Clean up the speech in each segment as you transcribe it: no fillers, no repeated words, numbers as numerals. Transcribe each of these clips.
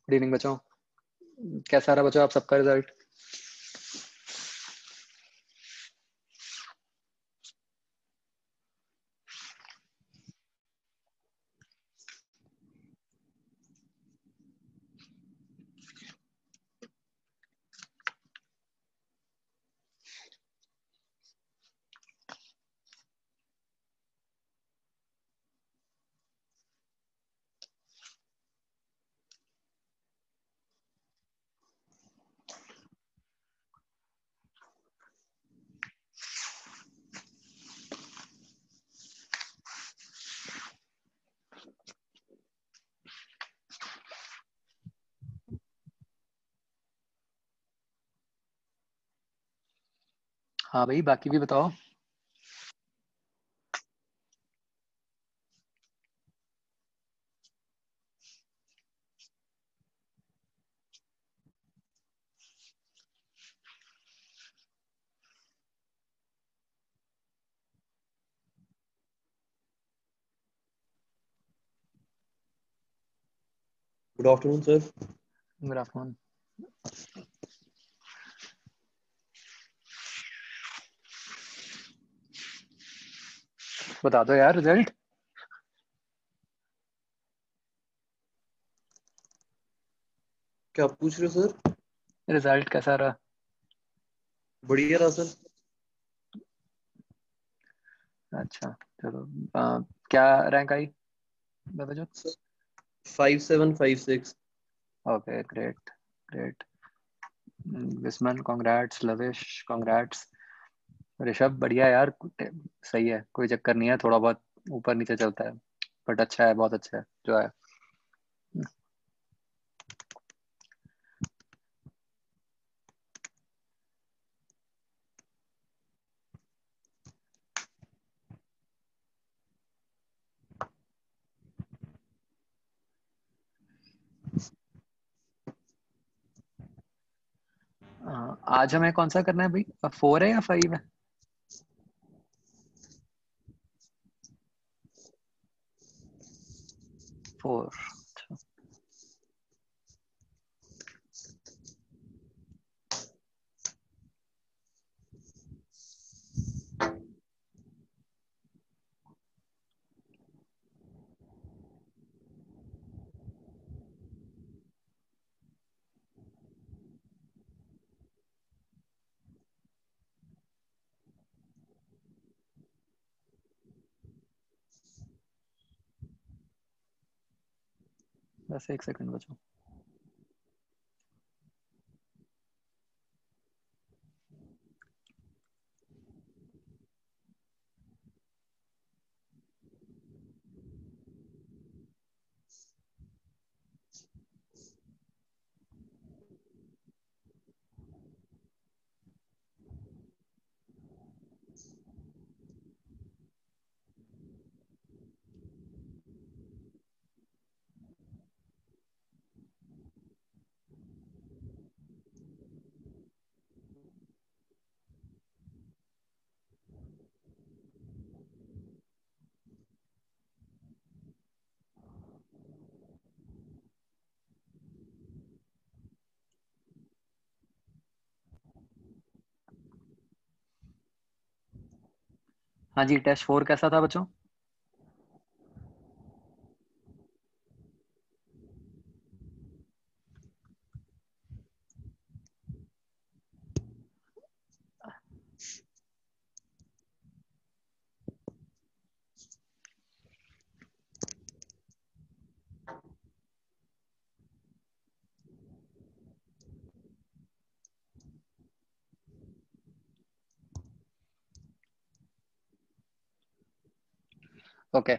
Good evening बच्चों। कैसा रहा बच्चों आप सबका रिजल्ट? हाँ भाई, बाकी भी बताओ। Good afternoon sir. Good afternoon. बता दो यार रिजल्ट। क्या आप पूछ रहे हो सर? रिजल्ट कैसा रहा? बढ़िया रहा सर। अच्छा, चलो। क्या रैंक आई बच्चों? सर 5756। Okay, great great. विस्मन कॉन्ग्रेट्स, लविश कॉन्ग्रेट्स। ऋषभ बढ़िया यार, सही है, कोई चक्कर नहीं है, थोड़ा बहुत ऊपर नीचे चलता है, बट अच्छा है, बहुत अच्छा है जो है। आज हमें कौन सा करना है भाई? 4 है या 5 है? 4। बस एक सेकंड बचो। हाँ जी, टेस्ट 4 कैसा था बच्चों? ओके।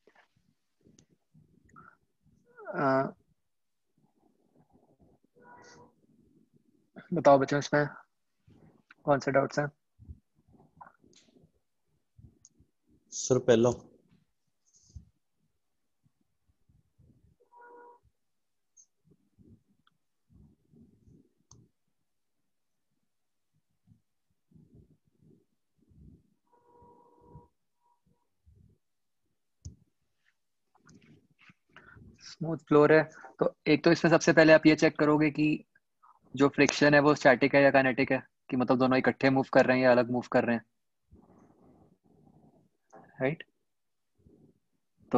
बताओ बच्चों, इसमें कौन से डाउट्स हैं? सर पहला। स्मूथ फ्लोर है तो एक तो इसमें सबसे पहले आप ये चेक करोगे कि जो फ्रिक्शन है वो स्टैटिक है या काइनेटिक है, कि मतलब दोनों इकट्ठे मूव कर रहे हैं या अलग मूव कर रहे हैं, राइट। तो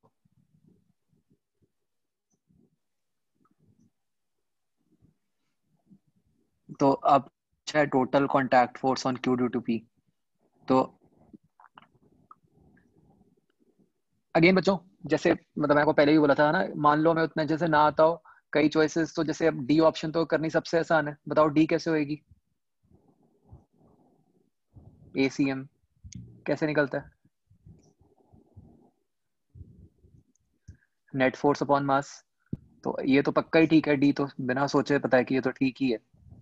अब है total contact force on Q due to P. तो अगेन बच्चों, जैसे मतलब मैंने को पहले भी बोला था ना, मान लो मैं उतना जैसे ना आता हो कई चॉइसेस, तो जैसे अब डी ऑप्शन तो करनी सबसे आसान है, बताओ डी कैसे होएगी? एसीएम कैसे निकलता है? Net force upon mass. तो ये तो पक्का ही ठीक है, डी तो बिना सोचे पता है कि ये तो ठीक ही है,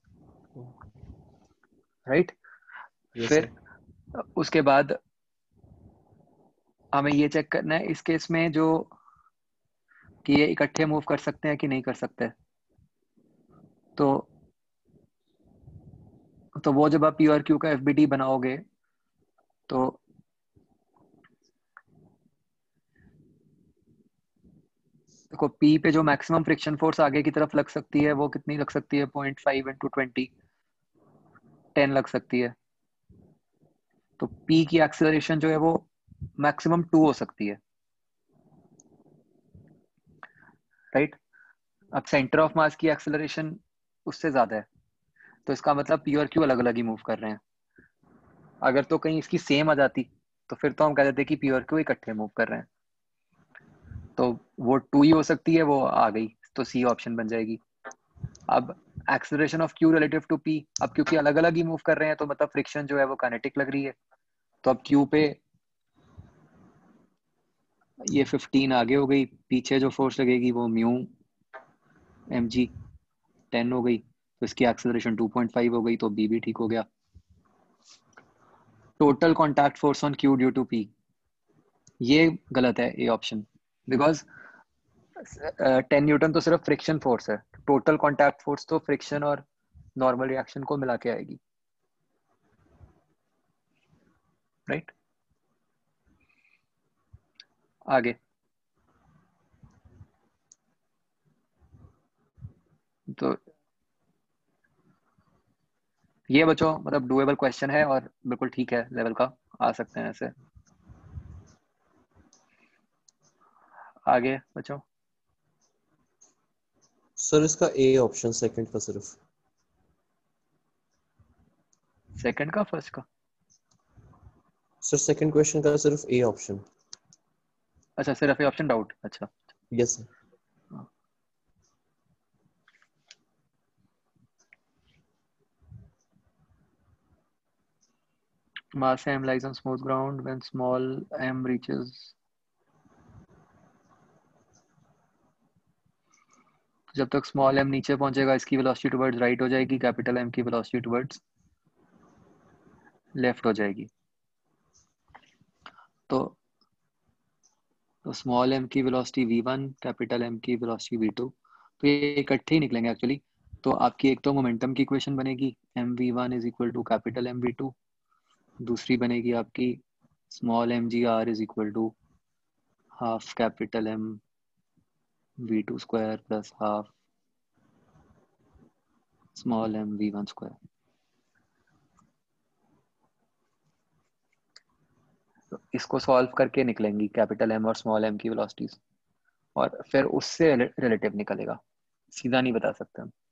राइट। यस फिर सर। उसके बाद हमें ये चेक करना है इस केस में जो कि ये इकट्ठे मूव कर सकते हैं कि नहीं कर सकते। तो वो जब आप पी और क्यू का एफबीडी बनाओगे तो देखो पी पे जो मैक्सिमम फ्रिक्शन फोर्स आगे की तरफ लग सकती है वो कितनी लग सकती है? 0.5 × 20, 10 लग सकती है। तो पी की एक्सेलरेशन जो है वो मैक्सिमम 2 हो सकती है, राइट। अब सेंटर ऑफ मास की एक्सेलरेशन उससे ज्यादा है, तो इसका मतलब पी और क्यू अलग अलग ही मूव कर रहे हैं। अगर तो कहीं इसकी सेम आ जाती तो फिर तो हम कह देते कि पी और क्यू इकट्ठे मूव कर रहे हैं। तो वो 2 ही हो सकती है, वो आ गई तो सी ऑप्शन बन जाएगी। अब acceleration of Q relative to P, अब क्योंकि अलग अलग ही मूव कर रहे हैं तो मतलब फ्रिक्शन जो है वो काइनेटिक लग रही है। तो अब क्यू पे ये 15 आगे हो गई, पीछे जो फोर्स लगेगी वो म्यू एम जी 10 हो गई, तो इसकी एक्सेलरेशन 2.5 हो गई, तो बी भी ठीक हो गया। Total contact force on Q due to P, ये गलत है ए ऑप्शन, बिकॉज 10 न्यूटन तो सिर्फ फ्रिक्शन फोर्स है, टोटल कॉन्टैक्ट फोर्स तो फ्रिक्शन और नॉर्मल रिएक्शन को मिला के आएगी, राइट। आगे तो ये बच्चों मतलब डुएबल क्वेश्चन है और बिल्कुल ठीक है लेवल का, आ सकते हैं ऐसे। आगे बच्चों, सर इसका ए ऑप्शन सेकंड का सिर्फ। सेकंड का फर्स्ट का? सर सेकंड क्वेश्चन का सिर्फ ए ऑप्शन। अच्छा सिर्फ ये ऑप्शन डाउट, अच्छा। Yes sir. Mass m lies on smooth ground when small m reaches, जब तक स्मॉल m नीचे पहुंचेगा इसकी वेलोसिटी टुवर्ड्स राइट हो जाएगी, कैपिटल M की वेलोसिटी टुवर्ड्स लेफ्ट हो जाएगी। तो स्मॉल m की वेलोसिटी v1, कैपिटल M की वेलोसिटी v2, तो ये इकट्ठे ही निकलेंगे एक्चुअली। तो आपकी एक तो मोमेंटम की इक्वेशन बनेगी mv1 is equal to capital mv2, दूसरी बनेगी आपकी small mgr is equal to half capital M v2 square plus half small m v1 square. तो इसको सॉल्व करके निकलेंगी कैपिटल M और स्मॉल m की वेलोसिटीज, और फिर उससे रिलेटिव निकलेगा, सीधा नहीं बता सकते हम।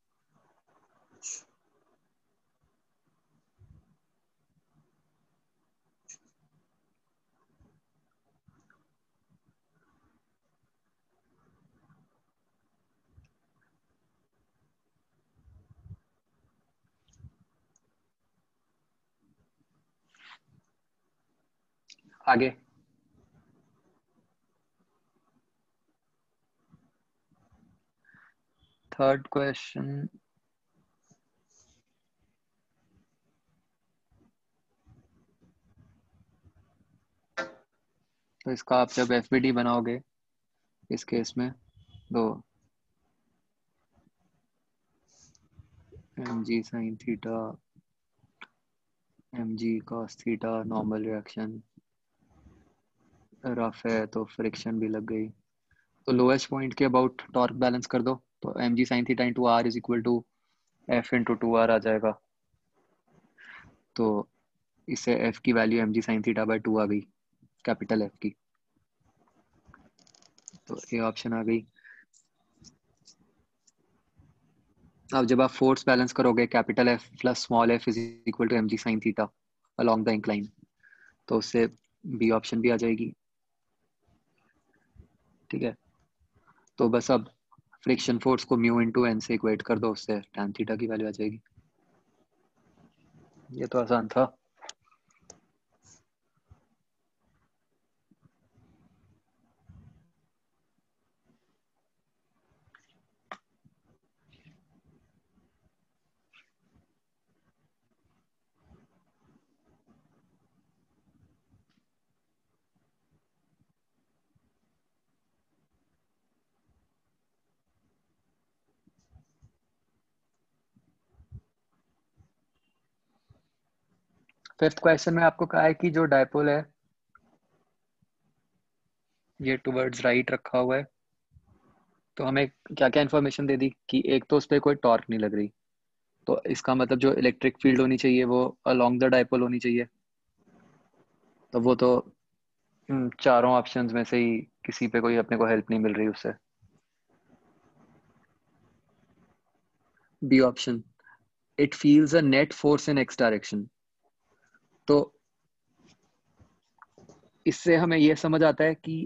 आगे थर्ड क्वेश्चन, तो इसका आप जब एफबीडी बनाओगे इस केस में तो M G sine theta M G cos theta, normal reaction rough है तो फ्रिक्शन भी लग गई, तो लोएस्ट पॉइंट के अबाउट टॉर्क बैलेंस कर दो, तो mg sin theta into R is equal to F into two R आ जाएगा। तो इससे एफ की value mg sin theta by two आ गई, कैपिटल एफ की। तो ये ऑप्शन आ गई। अब जब आप फोर्स बैलेंस करोगे capital F plus small F is equal to mg sin theta along the incline, तो उससे बी ऑप्शन भी आ जाएगी। ठीक है, तो बस अब फ्रिक्शन फोर्स को म्यू इंटू एन से इक्वेट कर दो, उससे tan थीटा की वैल्यू आ जाएगी। ये तो आसान था। फिफ्थ क्वेश्चन में आपको कहा है कि जो डायपोल है ये टुवर्ड्स राइट रखा हुआ है, तो हमें क्या क्या इन्फॉर्मेशन दे दी कि एक तो उस पर कोई टॉर्क नहीं लग रही, तो इसका मतलब जो इलेक्ट्रिक फील्ड होनी चाहिए वो अलोंग द डायपोल होनी चाहिए। तो वो तो चारों ऑप्शंस में से ही किसी पे कोई अपने को हेल्प नहीं मिल रही उससे। B option, it feels a net force in X direction. तो इससे हमें यह समझ आता है कि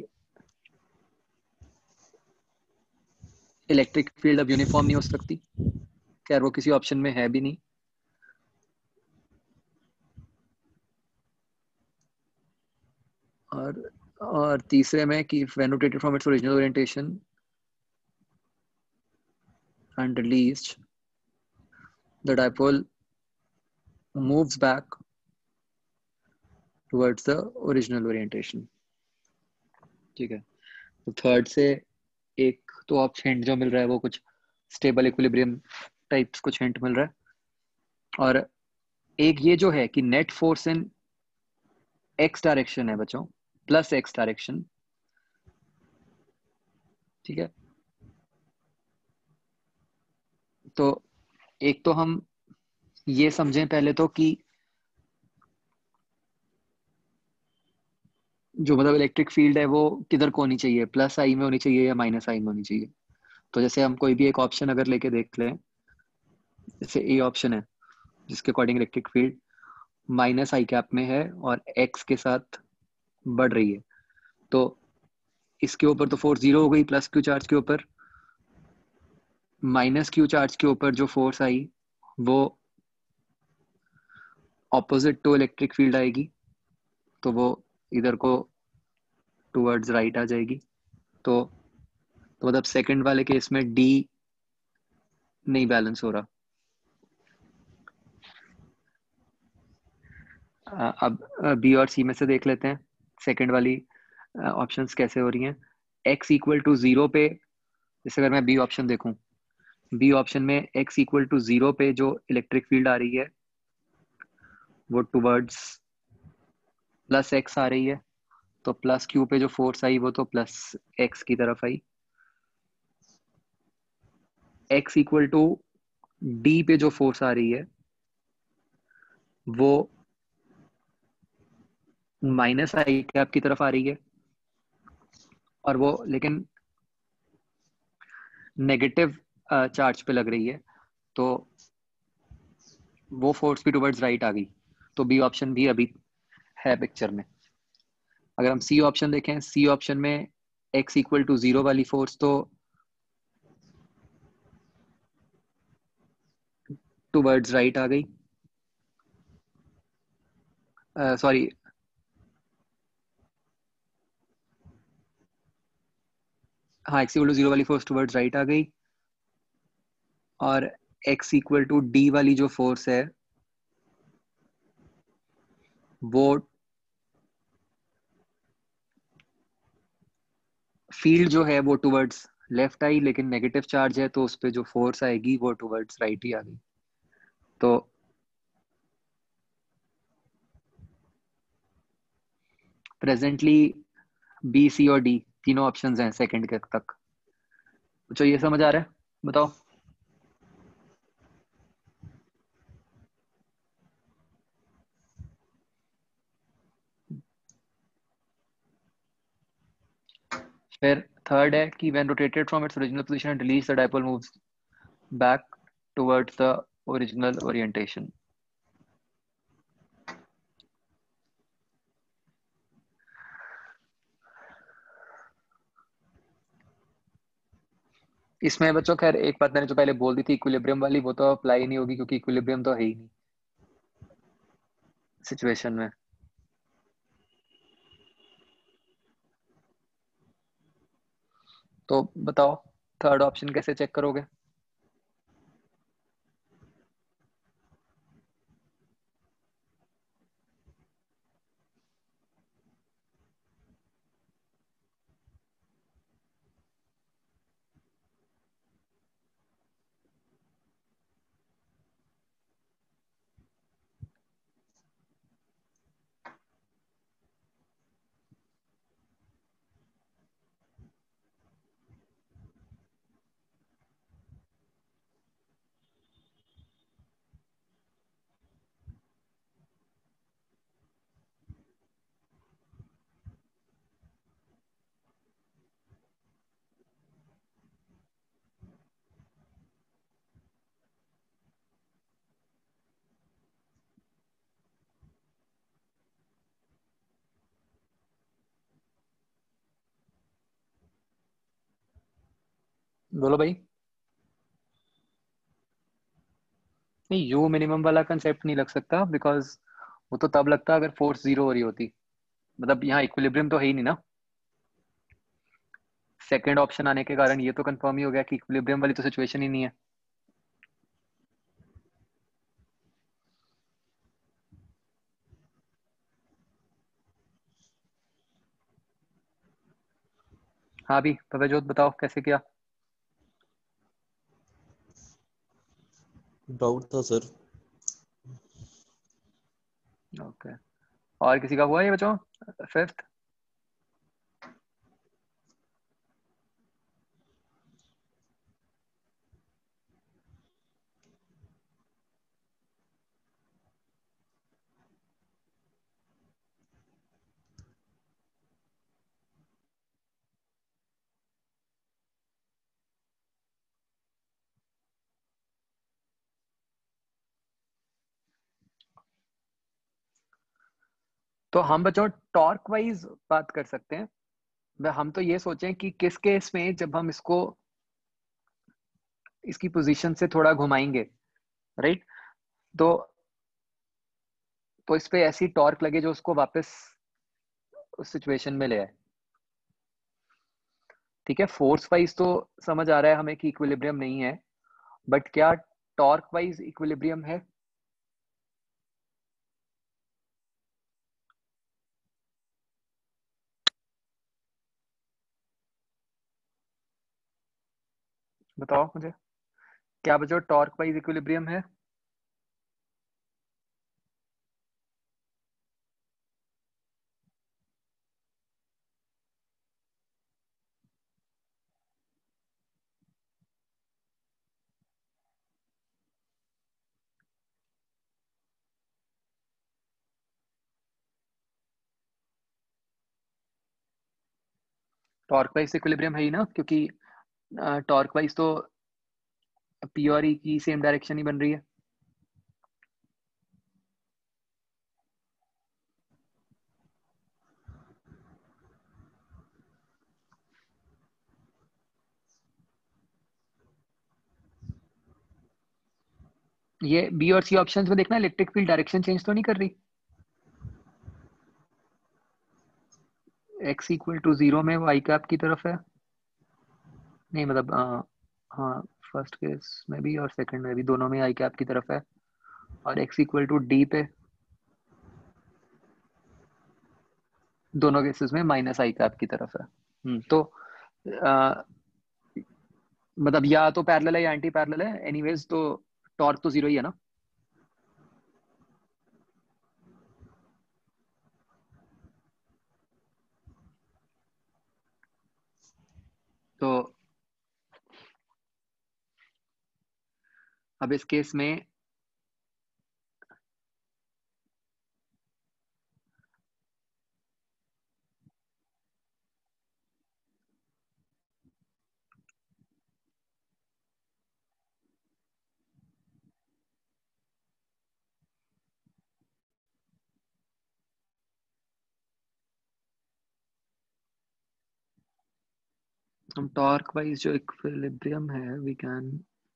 इलेक्ट्रिक फील्ड अब यूनिफॉर्म नहीं हो सकती, खैर वो किसी ऑप्शन में है भी नहीं। और तीसरे में कि when rotated from its original orientation and released, the dipole moves back towards the original orientation। ठीक है, तो थर्ड से एक तो आप हिंट जो मिल रहा है वो कुछ स्टेबल इक्विलिब्रियम टाइप्स कुछ हिंट मिल रहा है, और एक ये जो है कि net force in X direction है बच्चों, प्लस एक्स डायरेक्शन। ठीक है, तो एक तो हम ये समझें पहले तो कि जो मतलब इलेक्ट्रिक फील्ड है वो किधर को होनी चाहिए, प्लस आई में होनी चाहिए या माइनस आई में होनी चाहिए। तो जैसे हम कोई भी एक ऑप्शन अगर लेके देख लें, जैसे ए ऑप्शन है जिसके according electric field minus I cap में है और एक्स के साथ बढ़ रही है, तो इसके ऊपर तो फोर्स जीरो हो गई प्लस क्यू चार्ज के ऊपर, माइनस क्यू चार्ज के ऊपर जो फोर्स आई वो ऑपोजिट टू इलेक्ट्रिक फील्ड आएगी, तो वो इधर को टूवर्ड्स राइट आ जाएगी। तो मतलब सेकंड वाले केस में डी नहीं बैलेंस हो रहा। अब बी और सी में से देख लेते हैं सेकंड वाली ऑप्शंस कैसे हो रही हैं। एक्स इक्वल टू जीरो पे, जैसे अगर मैं बी ऑप्शन देखूं, बी ऑप्शन में एक्स इक्वल टू जीरो पे जो इलेक्ट्रिक फील्ड आ रही है वो टुवर्ड्स प्लस एक्स आ रही है, तो प्लस क्यू पे जो फोर्स आई वो तो प्लस एक्स की तरफ आई। एक्स इक्वल टू डी पे जो फोर्स आ रही है वो माइनस आई कैप की तरफ आ रही है, और वो लेकिन नेगेटिव चार्ज पे लग रही है, तो वो फोर्स भी टुवर्ड्स राइट आ गई। तो बी ऑप्शन भी अभी है पिक्चर में। अगर हम सी ऑप्शन देखें, सी ऑप्शन में एक्स इक्वल टू जीरो वाली फोर्स तो टुवर्ड्स राइट आ गई, सॉरी हाँ, एक्स इक्वल टू जीरो वाली फोर्स टुवर्ड्स राइट आ गई, और एक्स इक्वल टू डी वाली जो फोर्स है वो फील्ड जो है वो टुवर्ड्स लेफ्ट आई, लेकिन नेगेटिव चार्ज है तो उस पर जो फोर्स आएगी वो टुवर्ड्स राइट ही आ गई। तो प्रेजेंटली बी सी और डी तीनों ऑप्शंस हैं सेकंड के तक। तो ये समझ आ रहा है, बताओ। फिर थर्ड है कि when rotated from its original position and released, the dipole moves back towards the original orientation. इसमें बच्चों खैर एक बात मैंने जो पहले बोल दी थी इक्विलिब्रियम वाली, वो तो अप्लाई नहीं होगी क्योंकि इक्विलिब्रियम तो है ही नहीं सिचुएशन में। तो बताओ थर्ड ऑप्शन कैसे चेक करोगे। बोलो भाई। नहीं, यू मिनिमम वाला कंसेप्ट नहीं लग सकता, बिकॉज वो तो तब लगता अगर फोर्स जीरो हो रही होती। मतलब यहाँ इक्विलिब्रियम तो है ही नहीं ना। सेकंड ऑप्शन आने के कारण ये तो कंफर्म ही हो गया कि इक्विलिब्रियम वाली तो सिचुएशन ही नहीं है। हाँ भी प्रभजोत बताओ कैसे किया। डाउट था सर। ओके, और किसी का हुआ ये बच्चों फिफ्थ। तो हम बच्चों टॉर्क वाइज बात कर सकते हैं। हम तो ये सोचें कि किस केस में जब हम इसको इसकी पोजीशन से थोड़ा घुमाएंगे, राइट, तो इस पे ऐसी टॉर्क लगे जो उसको वापस उस सिचुएशन में ले आए। ठीक है, फोर्स वाइज तो समझ आ रहा है हमें कि इक्विलिब्रियम नहीं है, बट क्या टॉर्क वाइज इक्विलिब्रियम है। बताओ मुझे, क्या बच्चों टॉर्क वाइज इक्विलिब्रियम है। टॉर्क वाइज इक्विलिब्रियम है ही ना, क्योंकि टॉर्क वाइज तो पी और ई की सेम डायरेक्शन ही बन रही है। ये बी और सी ऑप्शंस में देखना, इलेक्ट्रिक फील्ड डायरेक्शन चेंज तो नहीं कर रही। एक्स इक्वल टू जीरो में वो आई कैप की तरफ है। नहीं मतलब हाँ, फर्स्ट केस में भी और सेकंड में भी दोनों में आई कैप की तरफ है, और एक्स इक्वल टू डी पे दोनों केसेस में माइनस आई कैप की तरफ है। तो अ, मतलब या तो पैरेलल है या एंटी पैरेलल है, एनीवेज तो टॉर्क तो जीरो ही है ना। तो अब इस केस में हम टॉर्क वाइज जो इक्विलिब्रियम है वी कैन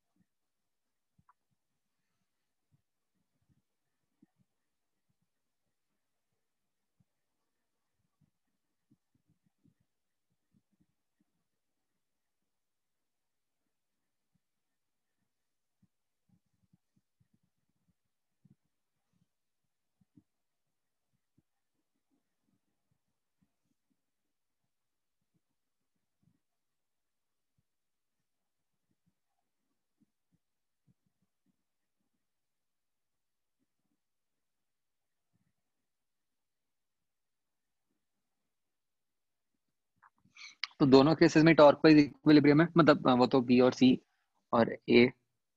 तो दोनों केसेस में टॉर्क वाइज इक्विलिब्रियम है, मतलब वो तो बी और सी और ए,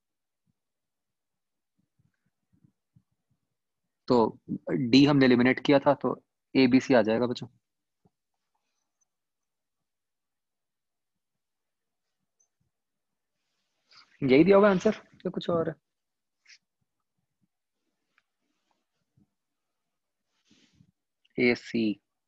तो डी हमने एलिमिनेट किया था तो ए बी सी आ जाएगा बच्चों। यही दिया होगा आंसर या कुछ और है? A C.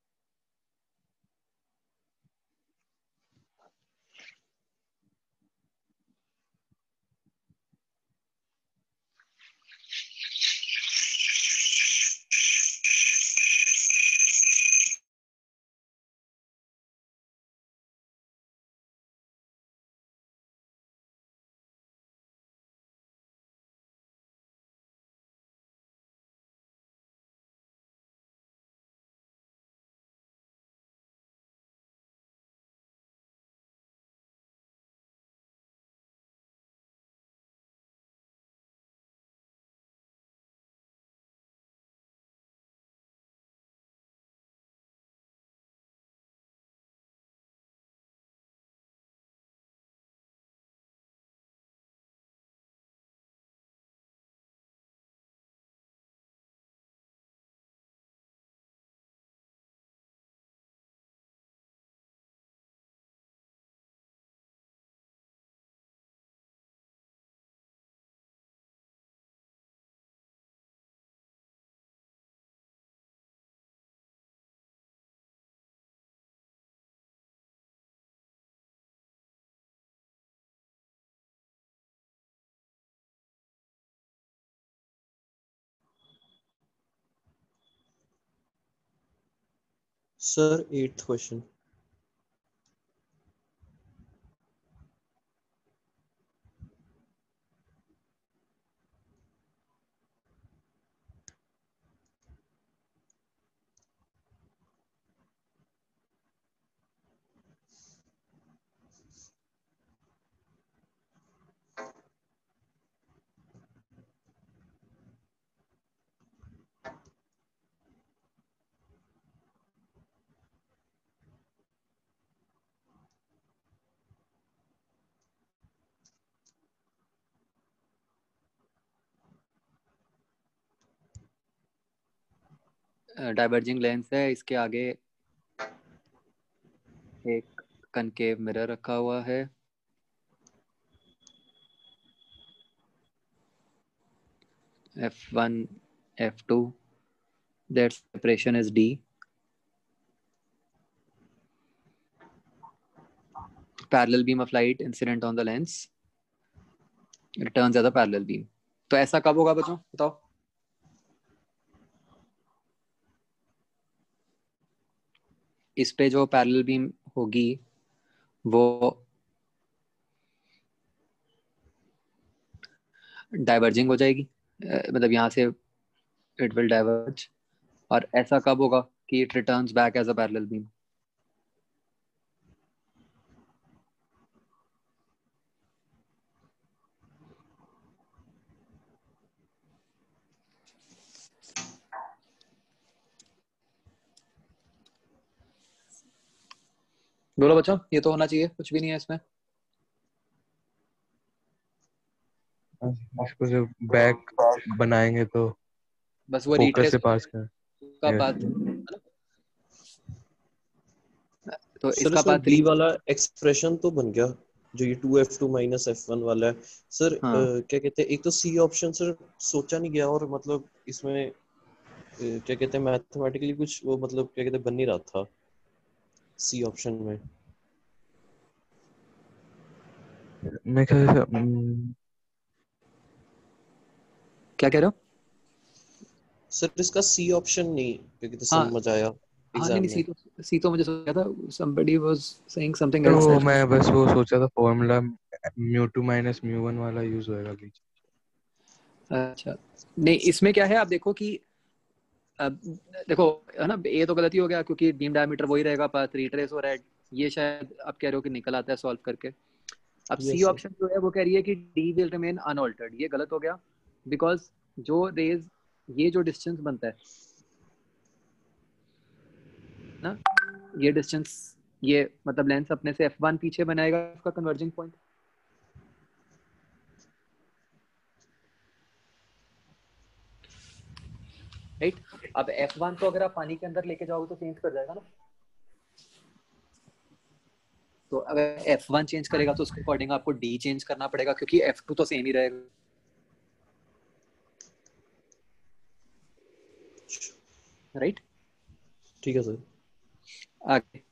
Sir, eighth question. Diverging lens है, इसके आगे एक कनकेव मिरर रखा हुआ है, F1 F2, that separation is D, parallel beam of light incident on the lens returns as a parallel beam। तो ऐसा कब होगा बच्चों बताओ? इस पे जो पैरेलल बीम होगी वो डाइवर्जिंग हो जाएगी, मतलब यहाँ से इट विल डाइवर्ज, और ऐसा कब होगा कि it returns back as a parallel beam? बोलो बच्चों, ये तो होना चाहिए, कुछ भी नहीं है इसमें। इसको जब बैक बनाएंगे तो बस वो फोकस रिट्रेस से पास कर। का यस पाथ, तो सर, इसका इसमें पाथ बी वाला एक्सप्रेशन तो बन गया, जो ये 2f2 माइनस f1 वाला है सर। हाँ क्या कहते हैं, एक तो सी ऑप्शन सर सोचा नहीं गया, और मतलब इसमें क्या कहते हैं मैथमेटिकली कुछ वो मतलब क्या कहते हैं बन नहीं रहा था सी ऑप्शन में। मैं ख्याल से क्या कह रहे हो? सर इसका सी ऑप्शन नहीं क्या कहते हाँ समझ आया हाँ, नहीं एग्जाम नहीं, में। सी तो मुझे सोचा था, somebody was saying something else तो that। मैं बस वो सोचा था फॉर्मूला म्यू 2 माइनस म्यू 1 वाला यूज होएगा बीच। अच्छा, नहीं इसमें क्या है, आप देखो कि अब देखो, है ना, ये तो गलती हो गया क्योंकि बीम डायमीटर वही रहेगा, पाथ रिट्रेस हो रहा है। ये शायद आप कह रहे हो कि निकल आता है सॉल्व करके। अब सी यस सर। ऑप्शन जो है वो कह रही है कि डी विल रिमेन अनऑल्टर्ड, ये गलत हो गया। बिकॉज जो रेज, ये जो डिस्टेंस बनता है ना, ये डिस्टेंस, ये मतलब लेंस अपने से f1 पीछे बनाएगा उसका कन्वर्जिंग पॉइंट, राइट। अब f1 को अगर आप पानी के अंदर लेके जाओगे तो चेंज कर जाएगा ना। तो अगर f1 चेंज करेगा तो उसके अकॉर्डिंग आपको d चेंज करना पड़ेगा, क्योंकि f2 तो सेम ही रहेगा, राइट। ठीक है सर। आगे।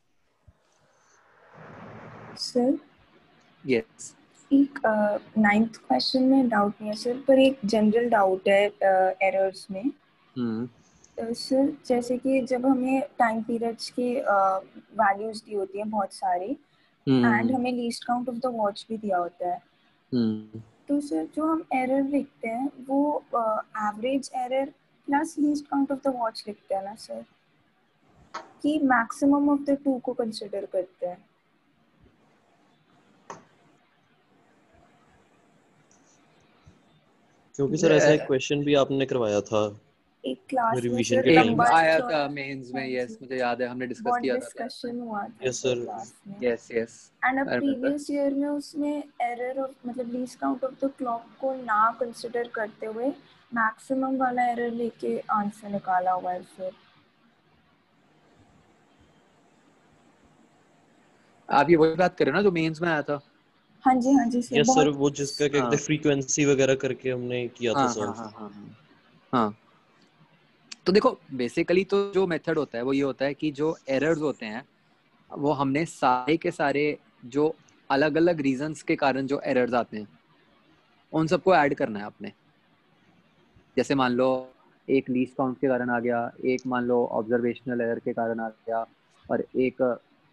Sir yes. एक नाइन्थ क्वेश्चन में डाउट नहीं है सर, पर एक जनरल डाउट है एरर्स में। सर जैसे कि जब हमें टाइम पीरियड्स की वैल्यूज दी होती हैं बहुत सारी, एंड हमें least count of the watch भी दिया होता है, तो सर जो हम एरर लिखते हैं वो average error plus least count of the watch लिखते हैं ना सर, कि मैक्सिमम ऑफ द टू को कंसिडर करते हैं? क्योंकि सर ऐसा एक क्वेश्चन भी आपने करवाया था एक क्लास में रिवीजन सर के टाइम। लंबा आया था चौड़ा, मेंस में, हाँ यस जी, मुझे याद है, हमने डिस्कस बहुत किया था क्लास में। डिस्कशन हुआ था यस सर सर। क्लास में। Yes yes, and I remember. Previous year में उसमें एरर ऑफ मतलब least count of the clock को ना कंसिडर करते हुए मैक्सिमम वाला एरर लेके आंसर निकाला हुआ है सर। आप ये वही बात कर रहे हो ना जो मेंस में आया था? हाँ जी सर, यस सर, बहुत। वो जिसका क्या कहते हाँ हैं फ्रीक्वेंसी वगैरह करके हमने किया था हाँ हाँ सॉल्व। हाँ हाँ हाँ हाँ। तो देखो बेसिकली तो जो मेथड होता है वो ये होता है कि जो एरर्स होते हैं वो हमने सारे के सारे, जो अलग अलग रीजंस के कारण जो एरर्स आते हैं उन सबको ऐड करना है आपने। जैसे मान लो एक लीस्ट काउंट के कारण आ गया, एक मान लो ऑब्जर्वेशनल एरर के कारण आ गया, और एक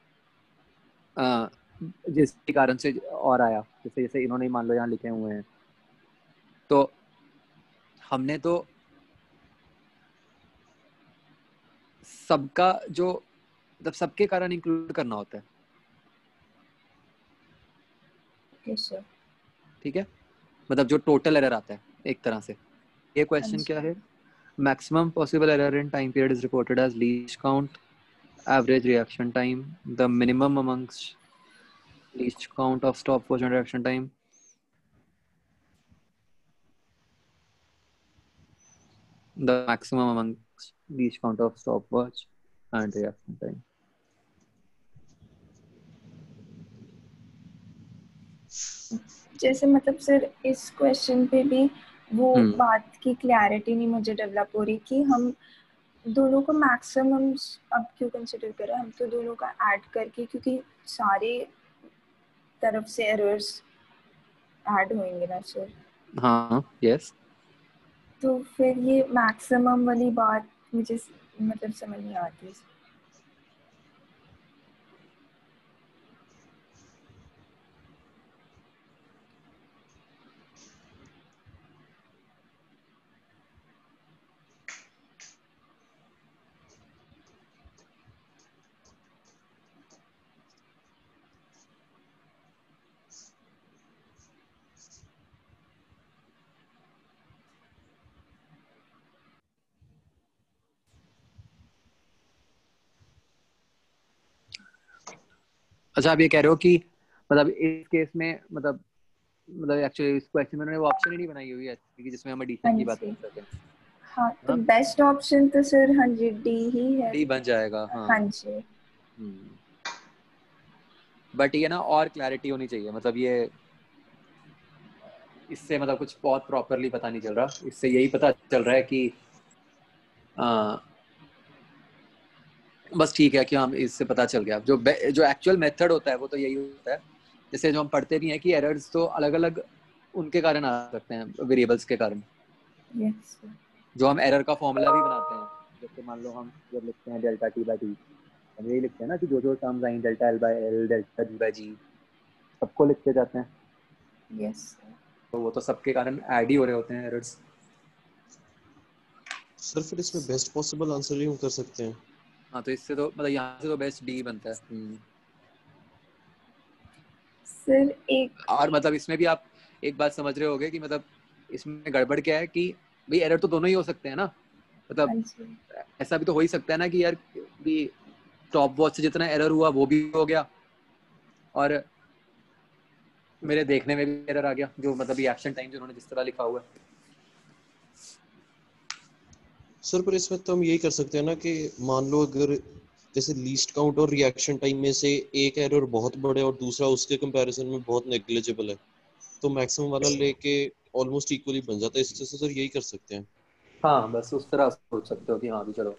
जिसके कारण से और आया, जैसे जैसे इन्होंने मान लो यहाँ लिखे हुए हैं। तो हमने तो सबका जो मतलब सबके कारण इंक्लूड करना होता है, ओके सर। ठीक है। मतलब जो टोटल एरर आता है एक तरह से। ये हाँ क्वेश्चन क्या जी। है? Maximum possible error in time period is reported as least count, average reaction time, the minimum amongst least count of stopwatch and reaction time, the maximum amongst least count of stopwatch and reaction time. जैसे मतलब sir इस question पे भी वो बात की clarity नहीं मुझे डेवलप हो रही कि हम दोनों को मैक्सिमम अब क्यों कंसिडर करें, हम तो दोनों का ऐड करके, क्योंकि सारे तरफ से एरर्स ऐड होंगे ना सर, हाँ यस। तो फिर ये मैक्सिमम वाली बात मुझे मतलब समझ नहीं आती। अच्छा आप ये कह रहे हो कि मतलब इस केस में मतलब एक्चुअली इस क्वेश्चन में उन्होंने वो ऑप्शन ही नहीं बनाई हुई है कि जिसमें हम एडिशन की बात कर सकें। हाँ तो बेस्ट ऑप्शन तो सर 100D ही है। डी बन जाएगा। हाँ जी। बट ये ना और क्लैरिटी होनी चाहिए, मतलब ये इससे मतलब कुछ बहुत प्रॉपरली पता नहीं चल रहा, इससे यही पता चल रहा है कि बस ठीक है कि हम इससे पता चल गया जो एक्चुअल मेथड होता है वो तो यही होता है, जैसे जो हम पढ़ते भी हैं कि एरर्स तो अलग अलग उनके कारण आ सकते हैं, वेरिएबल्स के कारण। yes. जो हम एरर का फॉर्मूला भी बनाते हैं, जैसे मान लो हम जब लिखते हैं डेल्टा टी बाई टी, हम यही लिखते हैं ना कि जो जो टर्म्स आई delta L by L delta G by G सबको लिखते जाते हैं। yes. तो वो तो सबके कारण ऐड ही हो रहे होते हैं एरर्स। सर फिर इसमें बेस्ट पॉसिबल आंसर ही हम कर सकते हैं। हाँ तो इससे तो मतलब यहाँ से तो बेस्ट डी बनता है। सर एक और मतलब इसमें भी आप एक बात समझ रहे होगे कि मतलब इसमें गड़बड़ क्या है कि भाई एरर तो दोनों ही हो सकते हैं ना, मतलब ऐसा भी तो हो ही सकता है ना कि यार भी टॉप वॉच से जितना एरर हुआ वो भी हो गया और मेरे देखने में भी एरर आ गया, जो मतलब रिएक्शन टाइम जो उन्होंने जिस तरह लिखा हुआ है। सर पर इसमें तो हम यही कर सकते हैं ना कि मान लो अगर जैसे लीस्ट काउंट और रिएक्शन टाइम में से एक एरर बहुत बड़ा है और दूसरा उसके कंपैरिजन में बहुत नेग्लिजिबल है, तो मैक्सिमम वाला लेके ऑलमोस्ट इक्वली बन जाता है। इससे सर यही कर सकते हैं। हाँ बस उस तरह सोच सकते हो कि हाँ भी चलो।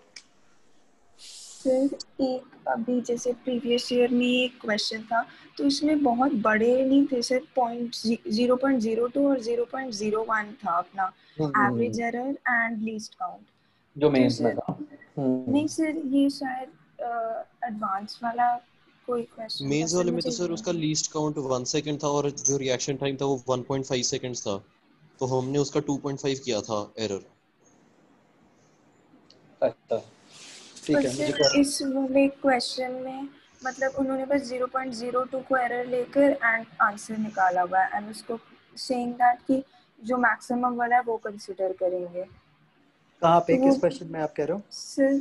सर एक अभी जैसे प्रीवियस ईयर में एक क्वेश्चन था तो इसमें बहुत बड़े नहीं थे सर, 0.02 और 0.01 था अपना average error and least count जो तो मेंस में सर था। नहीं सर ये शायद एडवांस वाला कोई क्वेश्चन था मेंस सर, वाले में तो मुझे सर उसका लीस्ट काउंट 1 सेकंड था और जो रिएक्शन टाइम था वो 1.5 सेकंड्स था, तो हमने उसका 2.5 किया था एरर। अच्छा ठीक पर है। मुझे सर इस वाले क्वेश्चन में मतलब उन्होंने बस 0.02 को एरर लेकर एंड आंसर निकाला हुआ है एंड उसको सेइंग दैट कि जो मैक्सिमम वाला है वो कंसीडर करेंगे। कहाँ पे तो वो किस क्वेश्चन में आप कह रहे हो? सर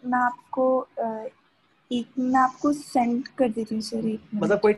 मैं आपको सेंड कर देती हूँ सर, एक मतलब मिनट। कोई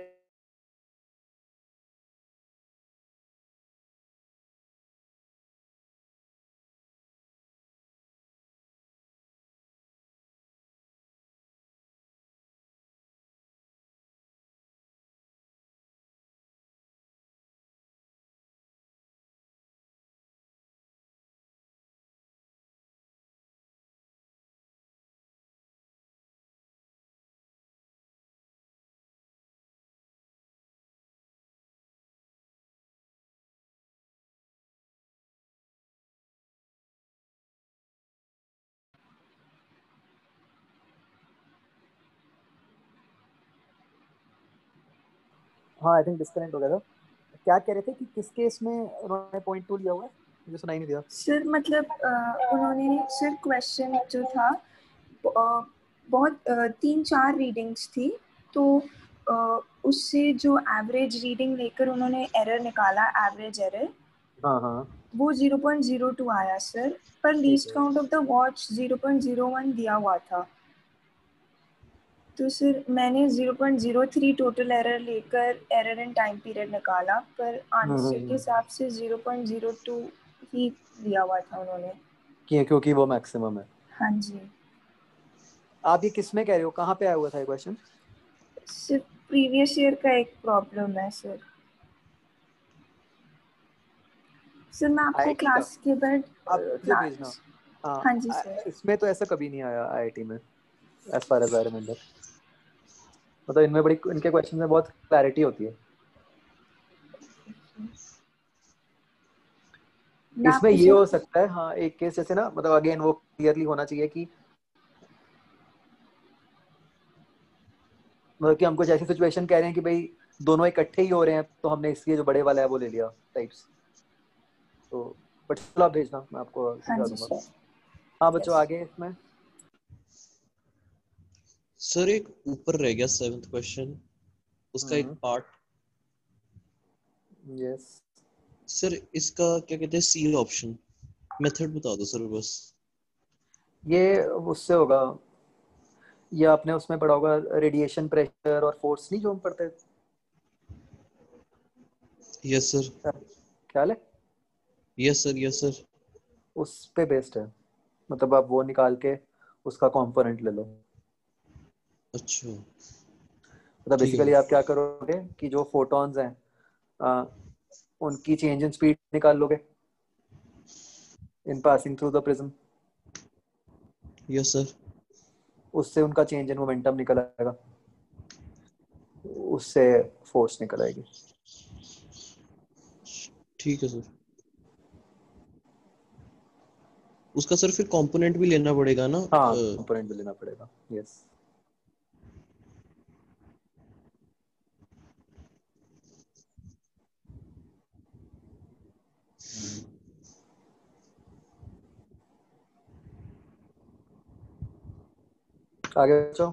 हाँ आई थिंक डिस्कनेक्ट हो गया था। क्या कह रहे थे कि किस केस में उन्होंने पॉइंट टू लिया हुआ है? मुझे सुनाई नहीं दिया सर मतलब उन्होंने सर क्वेश्चन जो था बहुत 3-4 रीडिंग्स थी तो उससे जो एवरेज रीडिंग लेकर उन्होंने एरर निकाला, एवरेज एरर हाँ हाँ वो 0.02 आया सर, पर least count of the watch 0.01 दिया हुआ था। तो सर मैंने 0.03 टोटल एरर लेकर एरर इन टाइम पीरियड निकाला, पर आंसर के हिसाब से 0.02 ही दिया हुआ था उन्होंने। क्योंकि वो मैक्सिमम है। हाँ जी। आप ये किस में कह रहे हो, कहाँ पे आया हुआ था ये क्वेश्चन? सिर्फ प्रीवियस ईयर का एक प्रॉब्लम है सर। सर मैं आपको आईआईटी का क्लास के बाद आप मुझे भेजना। क्लास। हाँ जी सर। इसमें तो ऐसा कभी नहीं आया आईआईटी में, as far as I remember. मतलब इनमें बड़ी इनके क्वेश्चन में बहुत क्लैरिटी होती है। इसमें ये हो सकता है हाँ एक केस जैसे ना, मतलब अगेन वो क्लियरली होना चाहिए कि मतलब कि हम कुछ ऐसी सिचुएशन कह रहे हैं कि भाई दोनों इकट्ठे ही हो रहे हैं तो हमने इसलिए जो बड़े वाला है वो ले लिया टाइप्स। तो बट चलो आप भेजना, मैं आपको हाँ समझा जी दूंगा। सर। हाँ बच्चों आगे इसमें सर एक ऊपर रह गया 7th क्वेश्चन, उसका एक पार्ट। यस सर इसका क्या कहते हैं, सी ऑप्शन मेथड बता दो सर बस। ये उससे होगा, या आपने उसमें पढ़ा होगा रेडिएशन प्रेशर और फोर्स, नहीं जो हम पढ़ते थे? Yes sir. ख्याल है? Yes sir, yes sir. उस पे बेस्ड है, मतलब आप वो निकाल के उसका कंपोनेंट ले लो। अच्छा मतलब ठीक है बेसिकली आप सर। क्या करोगे कि जो फोटॉन्स हैं उनकी चेंज इन स्पीड निकाल लोगे in passing through the prism, yes sir. उससे उनका चेंज इन मोमेंटम निकल आएगा, उससे फोर्स निकल आएगी। ठीक है सर। उसका सर फिर कंपोनेंट भी लेना पड़ेगा ना? हाँ कंपोनेंट भी लेना पड़ेगा, यस। आगे बच्चों।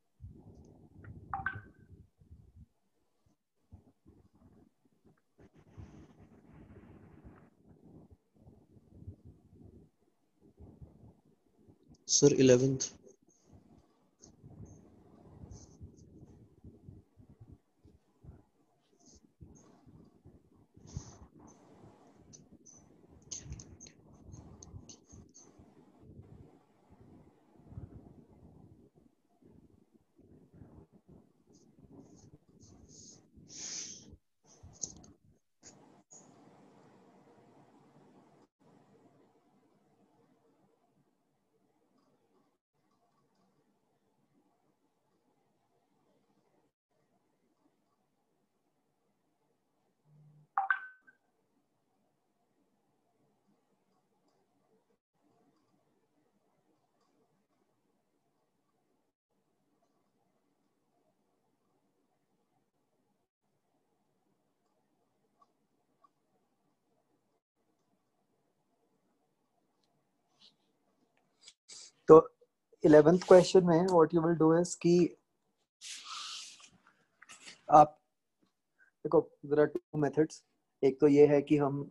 Sir 11th। तो 11th क्वेश्चन में what you will do is कि आप देखो देयर आर टू मेथड्स। एक तो ये है कि हम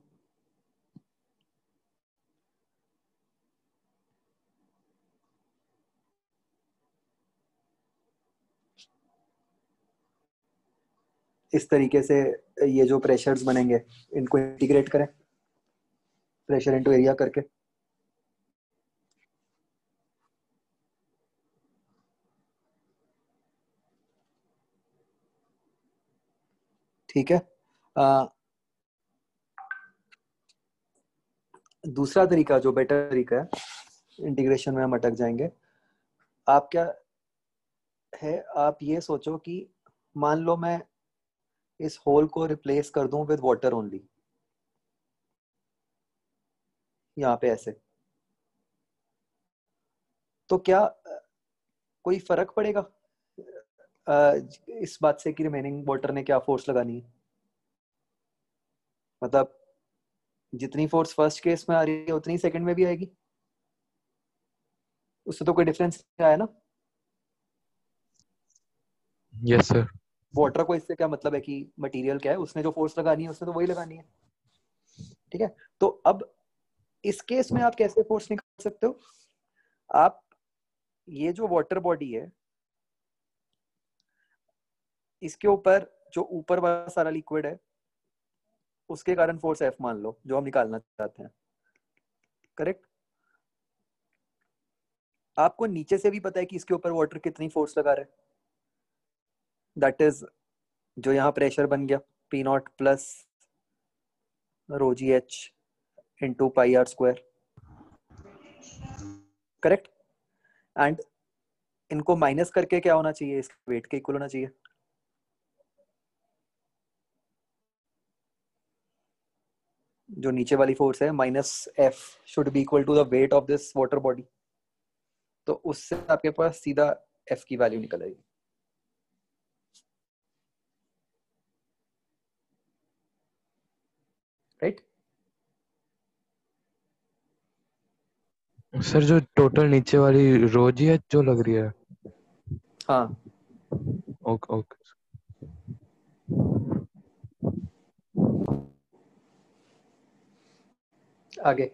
इस तरीके से ये जो प्रेशर्स बनेंगे इनको इंटीग्रेट करें प्रेशर इनटू एरिया करके, ठीक है। दूसरा तरीका जो बेटर तरीका है, इंटीग्रेशन में हम अटक जाएंगे। आप क्या है, आप ये सोचो कि मान लो मैं इस होल को रिप्लेस कर दूं विद वाटर ओनली, यहाँ पे ऐसे, तो क्या कोई फर्क पड़ेगा इस बात से कि रिमेनिंग वाटर ने क्या फोर्स लगानी है? मतलब जितनी फोर्स फर्स्ट केस में आ रही है उतनी सेकंड में भी आएगी, उससे तो कोई डिफरेंस नहीं आया ना। Yes sir. वाटर को इससे क्या मतलब है कि मटेरियल क्या है, उसने जो फोर्स लगानी है उसने तो वही लगानी है, ठीक है। तो अब इस केस में आप कैसे फोर्स निकाल सकते हो? आप ये जो वाटर बॉडी है इसके ऊपर जो ऊपर वाला सारा लिक्विड है उसके कारण फोर्स एफ मान लो जो हम निकालना चाहते हैं, करेक्ट। आपको नीचे से भी पता है कि इसके ऊपर वाटर कितनी फोर्स लगा रहा है, दैट इज जो यहाँ प्रेशर बन गया P naught plus rho G H into pi R square, correct. And इनको माइनस करके क्या होना चाहिए, इसके वेट के इक्वल होना चाहिए। जो नीचे वाली फोर्स है minus F should be equal to the weight of this water body, तो उससे आपके पास सीधा एफ की वैल्यू निकल आएगी, राइट। सर जो टोटल नीचे वाली रोज ही है जो लग रही है। हाँ ओके ओके। आगे।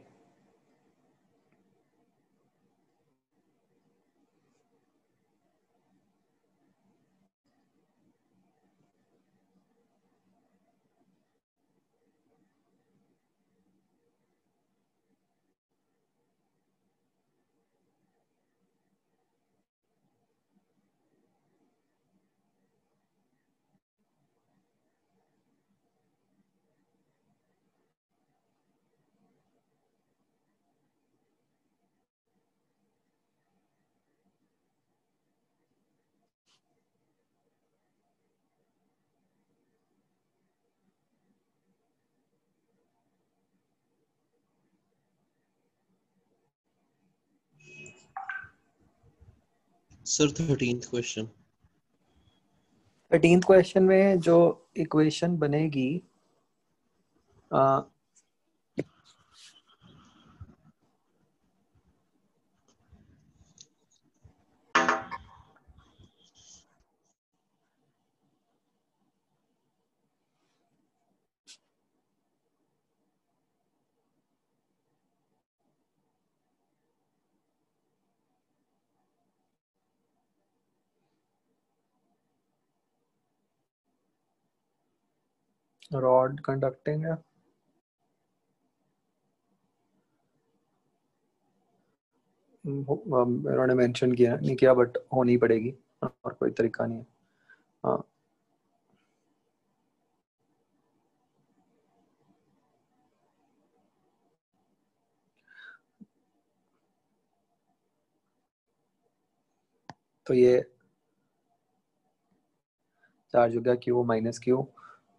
Sir 13th question. 13th question में जो इक्वेशन बनेगी रॉड कंडक्टिंग है, उन्होंने मेंशन किया नहीं किया बट होनी पड़ेगी और कोई तरीका नहीं है। हाँ तो ये चार्ज हो गया क्यू माइनस क्यू,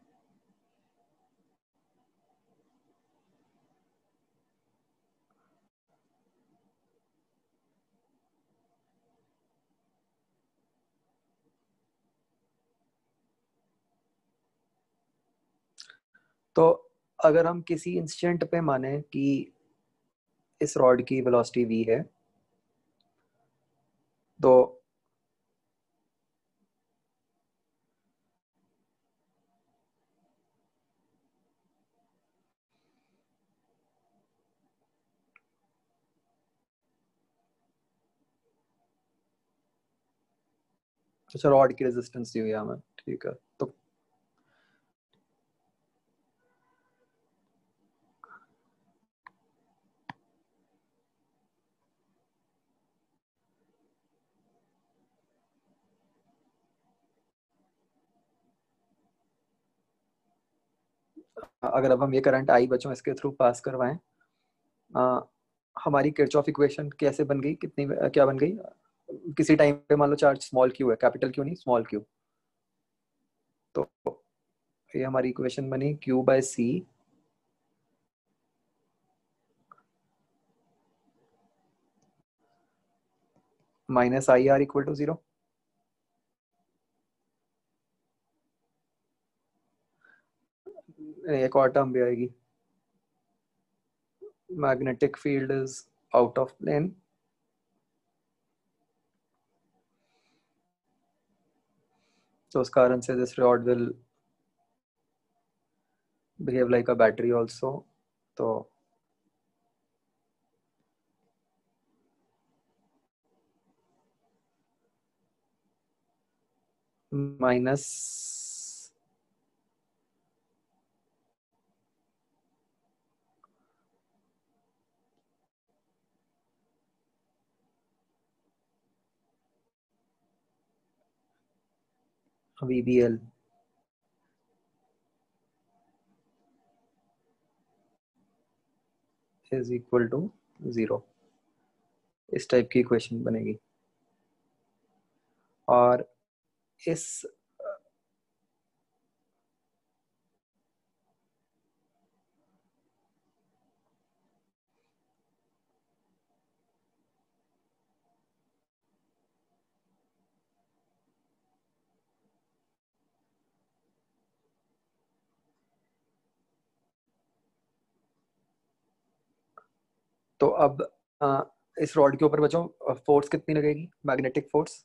तो अगर हम किसी इंस्टेंट पे माने कि इस रॉड की वेलोसिटी v है तो अच्छा रॉड की रेजिस्टेंस दी हुई है हमें, ठीक है। तो अगर अब हम ये करंट आई बच्चों इसके थ्रू पास करवाएं, हमारी किरचॉफ इक्वेशन कैसे बन गई, कितनी क्या बन गई? किसी टाइम पे मान लो चार्ज स्मॉल क्यू है, कैपिटल क्यू नहीं स्मॉल क्यू, तो ये हमारी इक्वेशन बनी Q by C minus I R equal to 0। एक और टर्म भी आएगी, magnetic field is out of plane, तो उस कारण से this rod will behave like a battery also, तो minus VBL is equal to 0, इस टाइप की इक्वेशन बनेगी। और इस तो अब इस रॉड के ऊपर बच्चों फोर्स कितनी लगेगी, मैग्नेटिक फोर्स?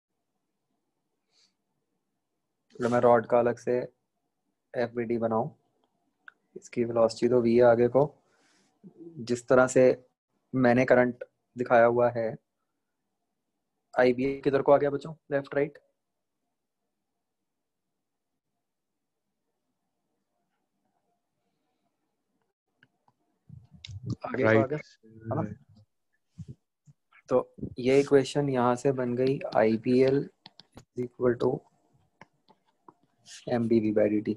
तो मैं रॉड का अलग से FVD बनाऊं, इसकी वेलोसिटी तो v है आगे को, जिस तरह से मैंने करंट दिखाया हुआ है, IB किधर को आ गया बच्चों, लेफ्ट राइट? आगे को आ गया है ना। तो ये इक्वेशन यहाँ से बन गई IBL इक्वल टू MBV/dt।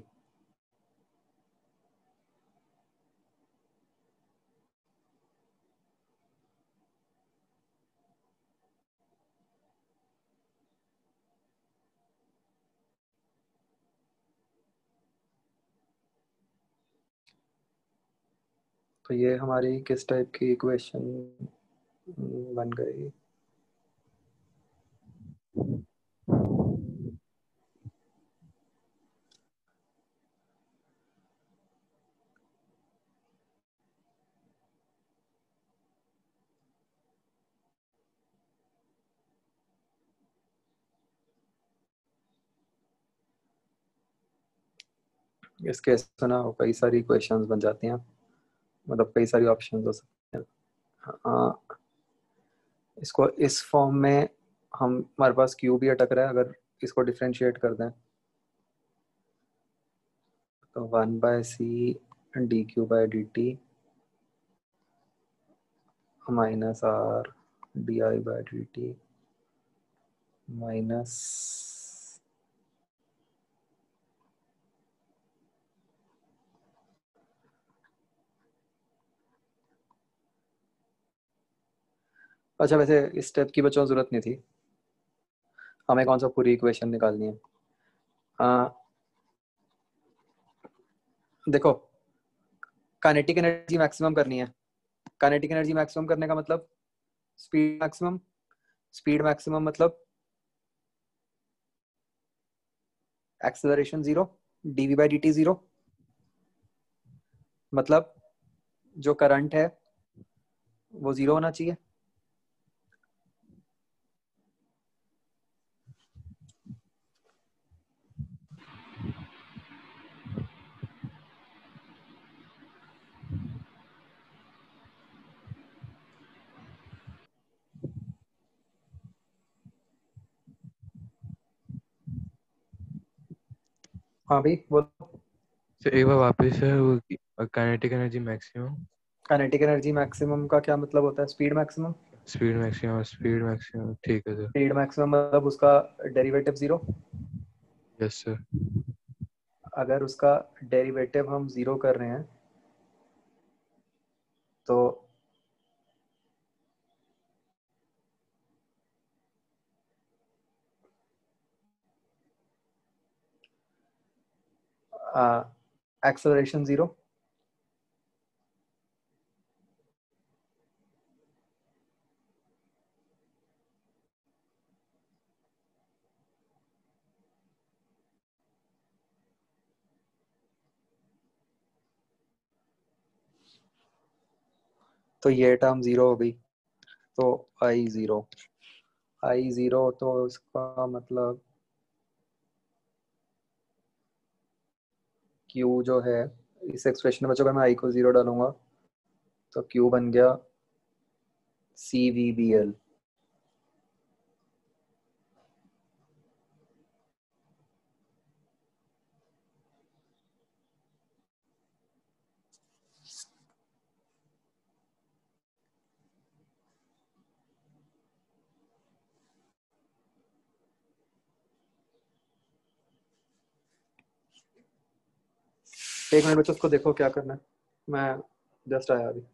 तो ये हमारी किस टाइप की इक्वेशन बन गई? इस केस में ना कई सारी क्वेश्चंस बन जाती हैं, मतलब कई सारी ऑप्शंस हो सकते हैं। इसको इस फॉर्म में हम, हमारे पास क्यू भी अटक रहा है, अगर इसको डिफ्रेंशिएट कर दें तो 1/c dq/dt minus r di/dt minus अच्छा, वैसे इस स्टेप की बच्चों जरूरत नहीं थी, हमें कौन सा पूरी इक्वेशन निकालनी है। देखो, काइनेटिक एनर्जी मैक्सिमम करनी है। काइनेटिक एनर्जी मैक्सिमम करने का मतलब स्पीड मैक्सिमम, स्पीड मैक्सिमम मतलब एक्सेलरेशन 0, dv/dt 0, मतलब जो करंट है वो 0 होना चाहिए। हाँ भाई बोलो। तो एक बार वापस से वो kinetic energy maximum. Kinetic energy maximum का क्या मतलब होता है? Speed maximum. स्पीड मैक्सिमम ठीक है सर। स्पीड मैक्सिमम मतलब उसका डेरिवेटिव 0। Yes sir. अगर उसका डेरिवेटिव हम 0 कर रहे हैं तो एक्सेलरेशन 0, तो ये टर्म 0 हो गई। तो I0, I0 तो इसका मतलब Q जो है, इस एक्सप्रेशन में बच्चों अगर मैं I को 0 डालूंगा तो Q बन गया CVBL। एक मिनट बच्चों, उसको देखो क्या करना है, मैं जस्ट आया अभी।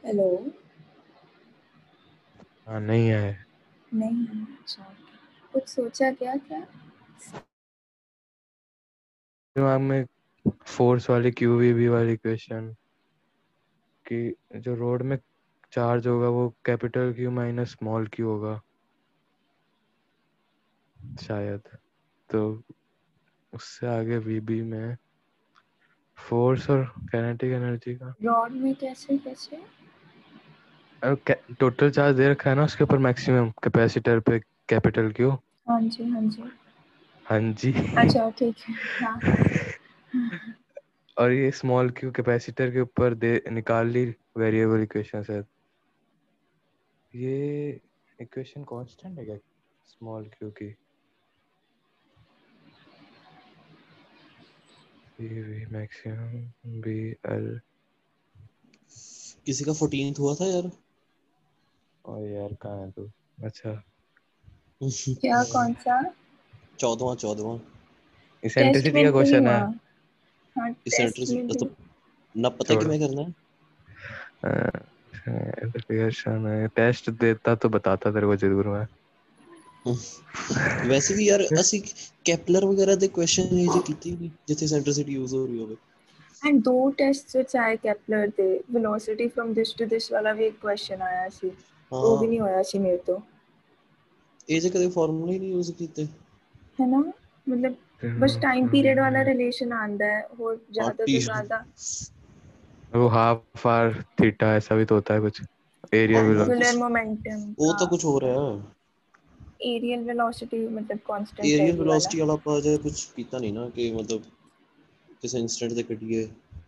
हेलो। हाँ नहीं है। नहीं है, अच्छा कुछ सोचा क्या क्या? दिमाग में फोर्स वाली क्यूवीबी वाली क्वेश्चन कि जो रोड में चार्ज होगा वो capital Q minus small Q होगा शायद। तो उससे आगे वीबी में फोर्स और काइनेटिक एनर्जी का रॉड में कैसे कैसे? टोटल चार्ज दे रखा है ना उसके ऊपर मैक्सिमम कैपेसिटर पे कैपिटल क्यू। हाँ जी हाँ जी। हाँ जी। अच्छा ठीक है हाँ। और ये स्मॉल क्यू कैपेसिटर के ऊपर दे निकाल ली वेरिएबल इक्वेशन है। ये इक्वेशन कांस्टेंट है क्या स्मॉल क्यू की? V maximum B L. किसी का 14th हुआ था यार। और यार कहाँ है तू? अच्छा क्या कौन सा? 14वां टेस्ट इसेंट्रिसिटी में का नहीं क्वेश्चन हुआ। है। हाँ टेस्ट इसेंट्रिसिटी में भी। मतलब ना पता कि छोड़ो। मैं करना है। टेस्ट देता तो बताता तेरे को जरूर मैं। ਵੈਸੇ ਵੀ ਯਾਰ ਅਸੀਂ ਕੈਪਲਰ ਵਗੈਰਾ ਦੇ ਕੁਐਸਚਨ ਇਹ ਜੇ ਕੀਤੇ ਹੀ ਨਹੀਂ ਜਿੱਥੇ ਸੈਂਟਰਿਸਿਟੀ ਯੂਜ਼ ਹੋ ਰਹੀ ਹੋਵੇ। एंड दो टेस्ट जो चाहे केपलर दे velocity from this to this वाला भी एक क्वेश्चन आया सी वो भी ਹਾਂ नहीं होया सी मेरे तो। ਇਹ ਜੇ ਕਦੇ ਫਾਰਮੂਲਾ ਹੀ नहीं यूज ਕੀਤੇ। है ना मतलब बस टाइम पीरियड वाला रिलेशन आंदा है और हाँ ज्यादा टी तो ज्यादा वो हाफ आर थीटा ऐसा भी तो होता है कुछ एरियल हाँ एंगुलर वेलोसिटी। कुछ मोमेंटम वो का। तो कुछ हो रहा है। एरियल वेलोसिटी मतलब कांस्टेंट एरियल रहेगी वाला। वेलोसिटी वाला ਆਪਾਂ ਜੇ ਕੁਝ ਕੀਤਾ ਨਹੀਂ ਨਾ ਕਿ ਮਤਲਬ ਕਿਸੇ ਇਨਸਟੈਂਟ ਤੇ ਕੱਢੀਏ।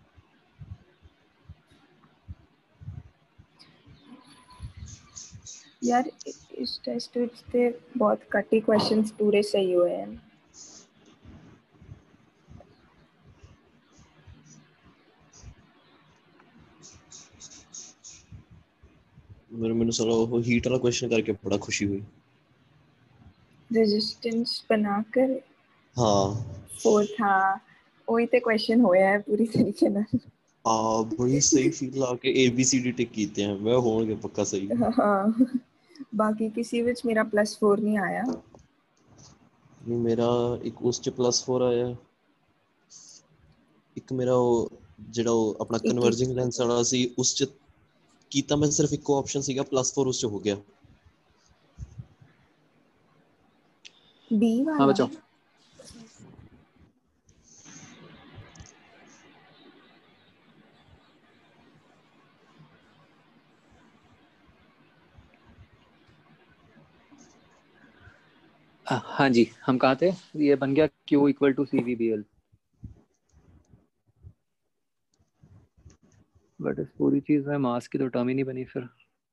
यार इस टेस्ट विच ते बहुत कटी क्वेश्चंस पूरे सही हुए हैं। ਮੈਨੂੰ ਸਾਲਾ ਉਹ ਹੀਟ ਵਾਲਾ ਕੁਐਸਚਨ ਕਰਕੇ ਬੜਾ ਖੁਸ਼ੀ ਹੋਈ। रेजिस्टेंस बनाकर हाँ फोर्थ हाँ वही ते क्वेश्चन होया है पूरी तरीके ना। आ बड़ी सही फील आके ABCD टिक कीते हैं मैं होंगे पक्का सही। हाँ बाकी किसी विच मेरा +4 नहीं आया। नहीं मेरा एक उस च +4 आया ਇੱਕ ਮੇਰਾ ਉਹ ਜਿਹੜਾ ਉਹ ਆਪਣਾ एक एक ਕਨਵਰਜਿੰਗ ਲੈਂਸ ਵਾਲਾ ਸੀ ਉਸ ਚ ਕੀਤਾ ਮੈਂ ਸਿਰਫ ਇੱਕੋ ਆਪਸ਼ਨ ਸੀਗਾ +4 ਉਸ ਚ ਹੋ ਗਿਆ। बी हाँ वाला। बच्चों। हाँ जी हम कहाँ थे? ये बन गया Q equal to CVBL। But इस पूरी चीज में मास की तो टर्म ही नहीं बनी फिर।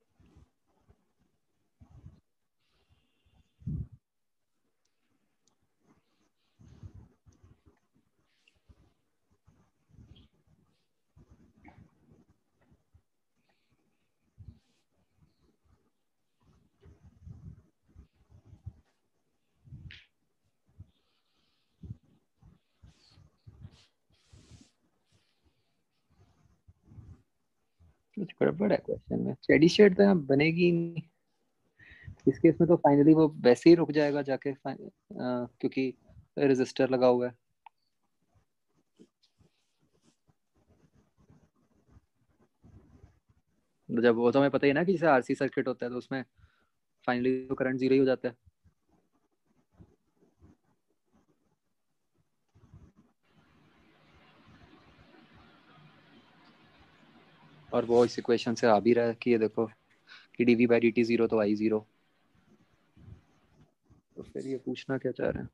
कुछ गड़बड़ है क्वेश्चन में। स्टेडी स्टेट तो यहाँ बनेगी ही नहीं इस केस में। तो फाइनली वो वैसे ही रुक जाएगा जाके क्योंकि रेजिस्टर लगा हुआ है। जब वो तो हमें पता ही ना कि जैसे RC सर्किट होता है तो उसमें फाइनली तो करंट जीरो ही हो जाता है। और वो इस इक्वेशन से आ भी रहा है कि ये देखो कि dv/dt 0 तो I 0। तो फिर ये पूछना क्या चाह रहे हैं?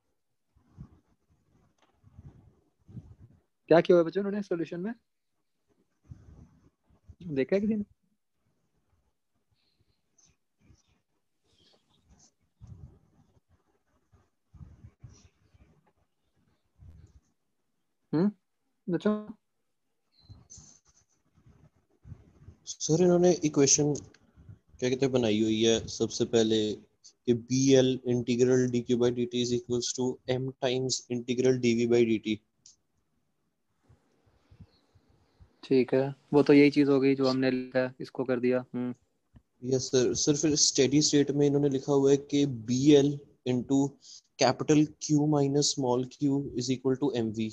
क्या किया हुआ है बच्चों उन्होंने सॉल्यूशन में? देखा है किसी ने? बच्चों सर इन्होंने इक्वेशन क्या कहते हैं बनाई हुई है सबसे पहले कि BL integral dq/dt is equals to m times integral dv/dt। ठीक है, वो तो यही चीज हो गई जो हमने लिखा है, इसको कर दिया। Yes sir. सर फिर स्टेडी स्टेट में इन्होंने लिखा हुआ है कि B L into capital Q minus small Q is equal to M V.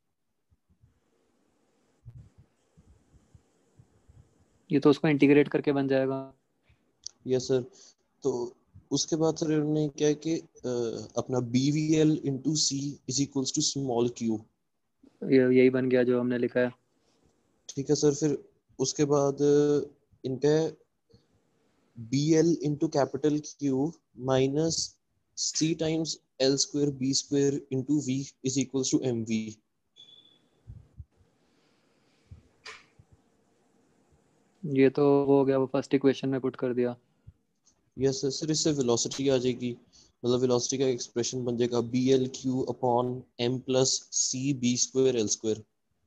ये तो उसको इंटीग्रेट करके बन जाएगा। Yes sir. तो उसके बाद सर इन्होंने क्या है कि अपना B V L into C is equals to small Q. यही बन गया जो हमने लिखा है। ठीक है सर। फिर उसके बाद इनका B L into capital Q minus C times L square B square into V is equals to M V. ये तो वो हो गया, वो फर्स्ट इक्वेशन में पुट कर दिया। Yes sir. सर इससे वेलोसिटी आ जाएगी, मतलब वेलोसिटी का एक्सप्रेशन बन जाएगा B L Q upon M plus C B square L square.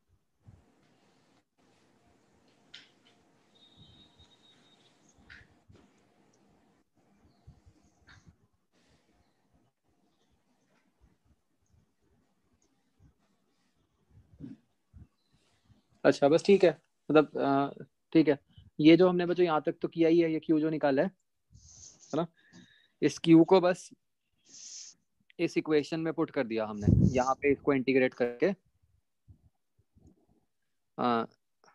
अच्छा बस ठीक है, मतलब ठीक है। ये जो हमने बच्चों यहाँ तक तो किया ही है, ये क्यू जो निकाला है ना, इस क्यू को बस इस इक्वेशन में पुट कर दिया हमने, यहाँ पे इसको इंटीग्रेट करके। आ,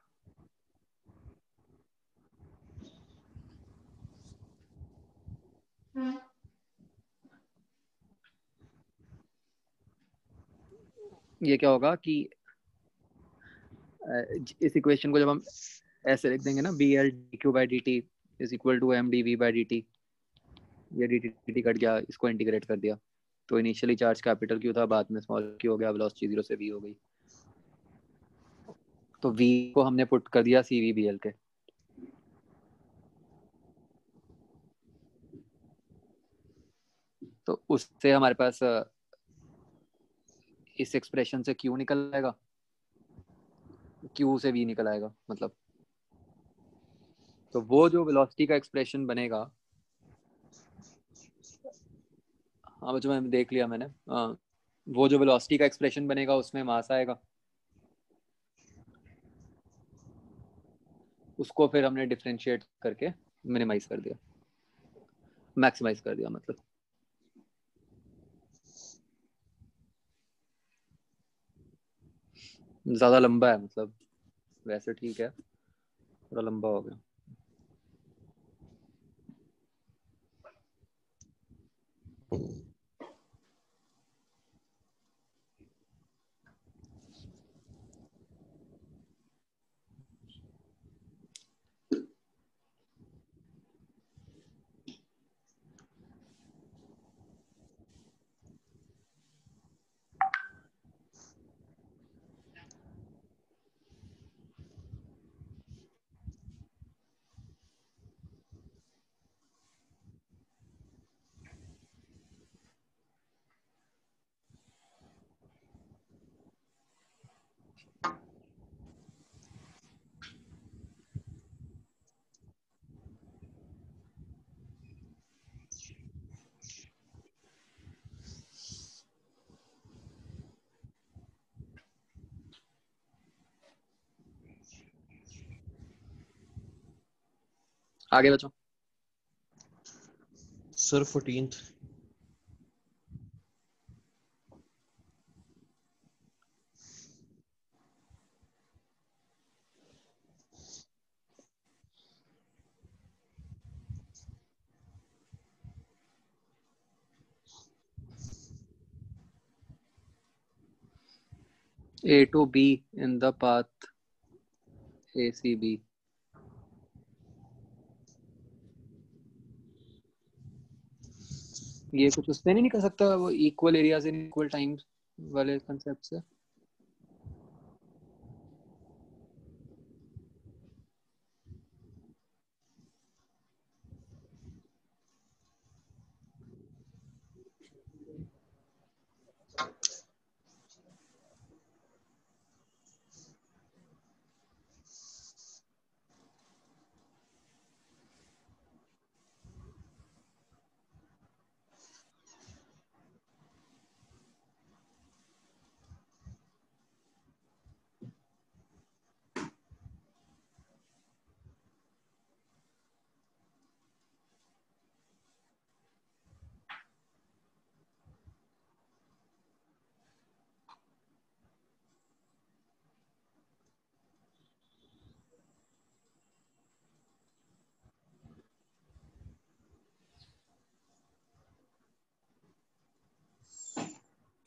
ये क्या होगा कि इस इक्वेशन को जब हम ऐसे लिख देंगे ना, B L D Q by D T is equal to M D V by D T, ये डी टी कट गया, इसको इंटीग्रेट कर दिया। तो इनिशियली चार्ज कैपिटल क्यू था, बाद में स्मॉल क्यू हो गया, वेलोसिटी 0 से v हो गई। तो v को हमने पुट कर दिया सी वी बी एल के। तो उससे हमारे पास इस एक्सप्रेशन से q निकल आएगा, q से v निकल आएगा मतलब। तो वो जो वेलोसिटी का एक्सप्रेशन बनेगा, हाँ बच्चों मैंने देख लिया मैंने, वो जो वेलोसिटी का एक्सप्रेशन बनेगा उसमें मास आएगा, उसको फिर हमने डिफरेंशिएट करके मिनिमाइज कर दिया, मैक्सिमाइज कर दिया मतलब। ज्यादा लंबा है मतलब, वैसे ठीक है, थोड़ा लंबा हो गया। आगे बच्चों। Sir 14th। A to B in the path ACB. ये कुछ उससे नहीं निकल सकता, वो equal areas in equal times वाले कंसेप्ट से?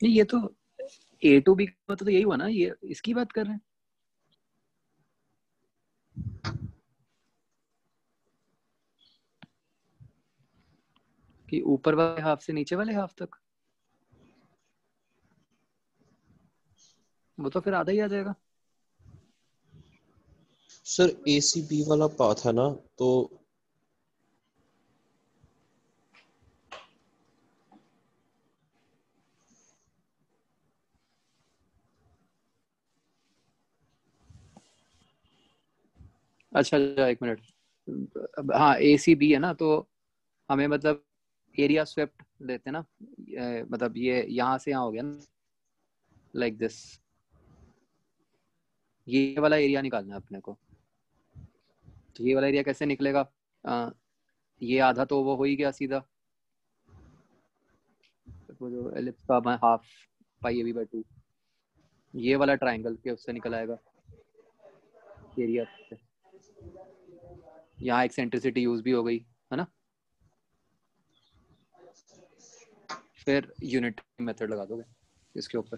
नहीं, ये तो ए टू बी का तो यही हुआ ना, ये इसकी बात कर रहे हैं कि ऊपर वाले हाफ से नीचे वाले हाफ तक, वो तो फिर आधा ही आ जाएगा। सर ACB वाला पाथ है ना, तो अच्छा एक मिनट, हाँ ACB है ना, तो हमें मतलब एरिया स्वेप्ट लेते हैं ना, मतलब ये यहाँ से यहाँ हो गया ना, लाइक दिस, ये वाला एरिया निकालना है अपने को। तो ये वाला एरिया कैसे निकलेगा, ये आधा तो वो हो ही गया सीधा, वो जो एलिप्स का half pi A B by 2, ये वाला ट्राइंगल के उससे निकल आएगा एरिया से। यहाँ एक्सेंट्रिसिटी यूज भी हो गई है ना, फिर यूनिट मेथड लगा दोगे इसके ऊपर।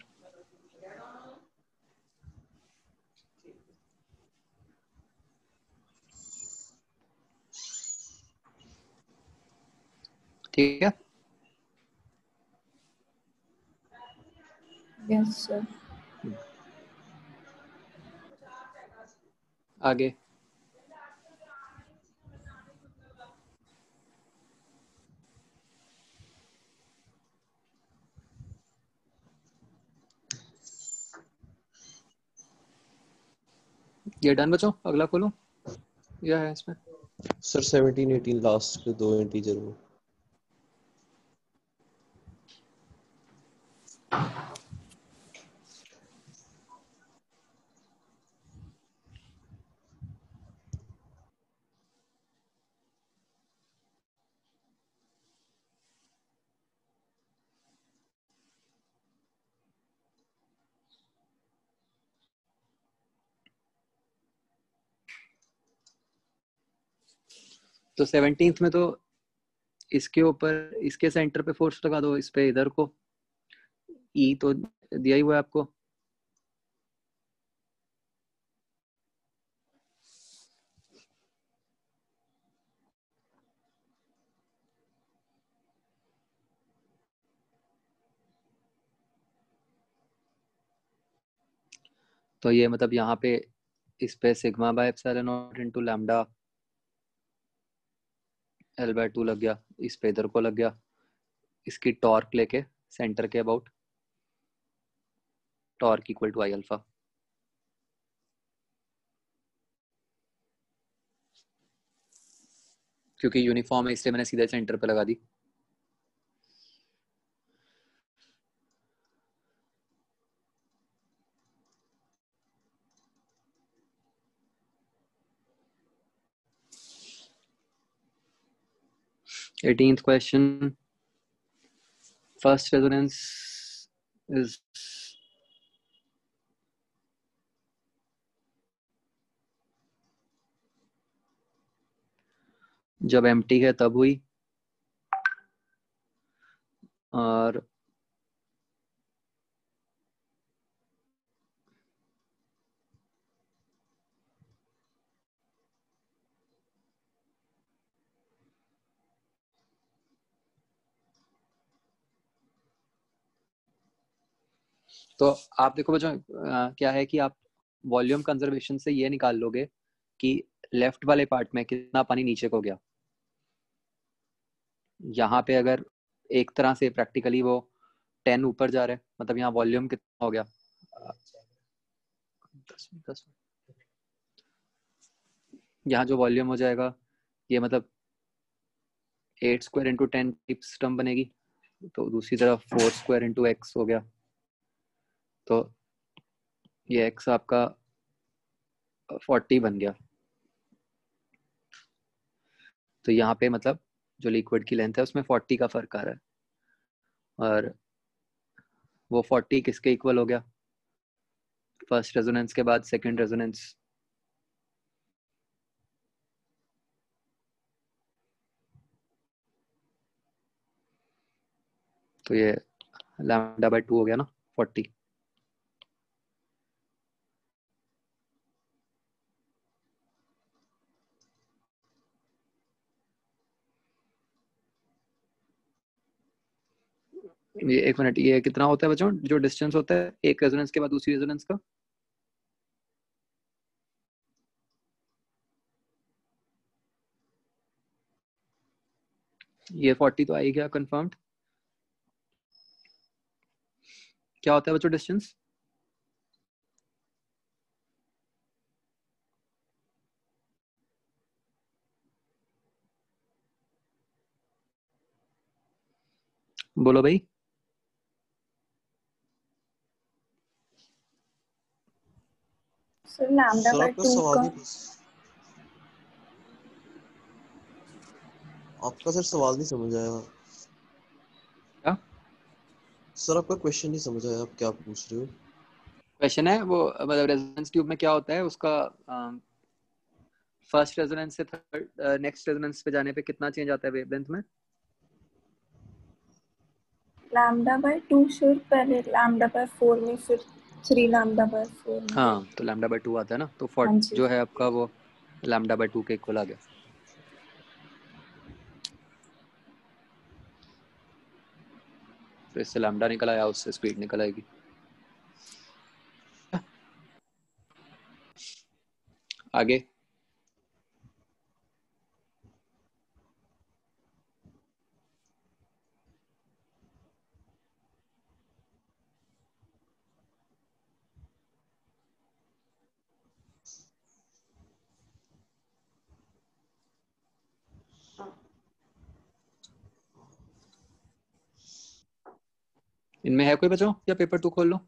ठीक है, यस सर। आगे ये डन बच्चों, अगला खोलो, यह है इसमें। सर 17 18 लास्ट के दो इंटीजर में। तो 17th में तो इसके ऊपर, इसके सेंटर पे फोर्स लगा दो, इस पे इधर को, ई तो दिया ही हुआ है आपको। तो ये मतलब यहाँ पे इस पे sigma by epsilon naught into lambda L by 2 लग गया, इस पे इधर को लग गया, इसकी टॉर्क लेके सेंटर के about, torque equal to I alpha. क्योंकि यूनिफॉर्म है इसलिए मैंने सीधे सेंटर पे लगा दी। Eighteenth question, first resonance is जब एम्प्टी है तब हुई, और तो आप देखो बच्चों, क्या है कि आप वॉल्यूम कंजर्वेशन से ये निकाल लोगे कि लेफ्ट वाले पार्ट में कितना पानी नीचे को गया। यहाँ पे अगर एक तरह से प्रैक्टिकली वो 10 ऊपर जा रहा है, मतलब यहाँ वॉल्यूम कितना हो गया, 10 यहाँ जो वॉल्यूम हो जाएगा, ये मतलब 8 स्क्वायर इंटू 10 टिप्स टर्म बनेगी, तो दूसरी तरफ 4 स्क्वायर इंटू एक्स हो गया, तो ये एक्स आपका 40 बन गया। तो यहाँ पे मतलब जो लिक्विड की लेंथ है उसमें 40 का फर्क आ रहा है, और वो 40 किसके इक्वल हो गया, फर्स्ट रेजोनेंस के बाद सेकंड रेजोनेंस। तो ये लैम्डा बाय 2 हो गया ना 40। ये 1 मिनट, ये कितना होता है बच्चों जो डिस्टेंस होता है एक रेजोनेंस के बाद दूसरी रेजोनेंस का? ये 40 तो आई गया कंफर्म्ड। क्या होता है बच्चों डिस्टेंस? बोलो भाई। सर लैम्डा सर बाय आपका 2 सवाल का नहीं आपका सर सवाल नहीं समझ आया। क्या सर आपका क्वेश्चन नहीं समझ आया, आप क्या पूछ रहे हो? क्वेश्चन है वो, मतलब रेजोनेंस ट्यूब में क्या होता है उसका फर्स्ट रेजोनेंस से थर्ड नेक्स्ट रेजोनेंस पे जाने पे कितना चेंज आता है वेवलेंथ में? लैम्डा बाय 2 सर, पहले लैम्डा बाय 4 में, फिर 3 लैम्डा बाय 4 में। हाँ तो लैम्डा बाय 2 आता है ना, तो 40 हाँ जी। जो है आपका वो लैम्डा बाय 2 के इक्वल आ गया। तो इससे लैम्डा निकल आया, उससे स्पीड निकल आएगी। आगे इनमें है कोई बच्चों, या पेपर 2 खोल लो?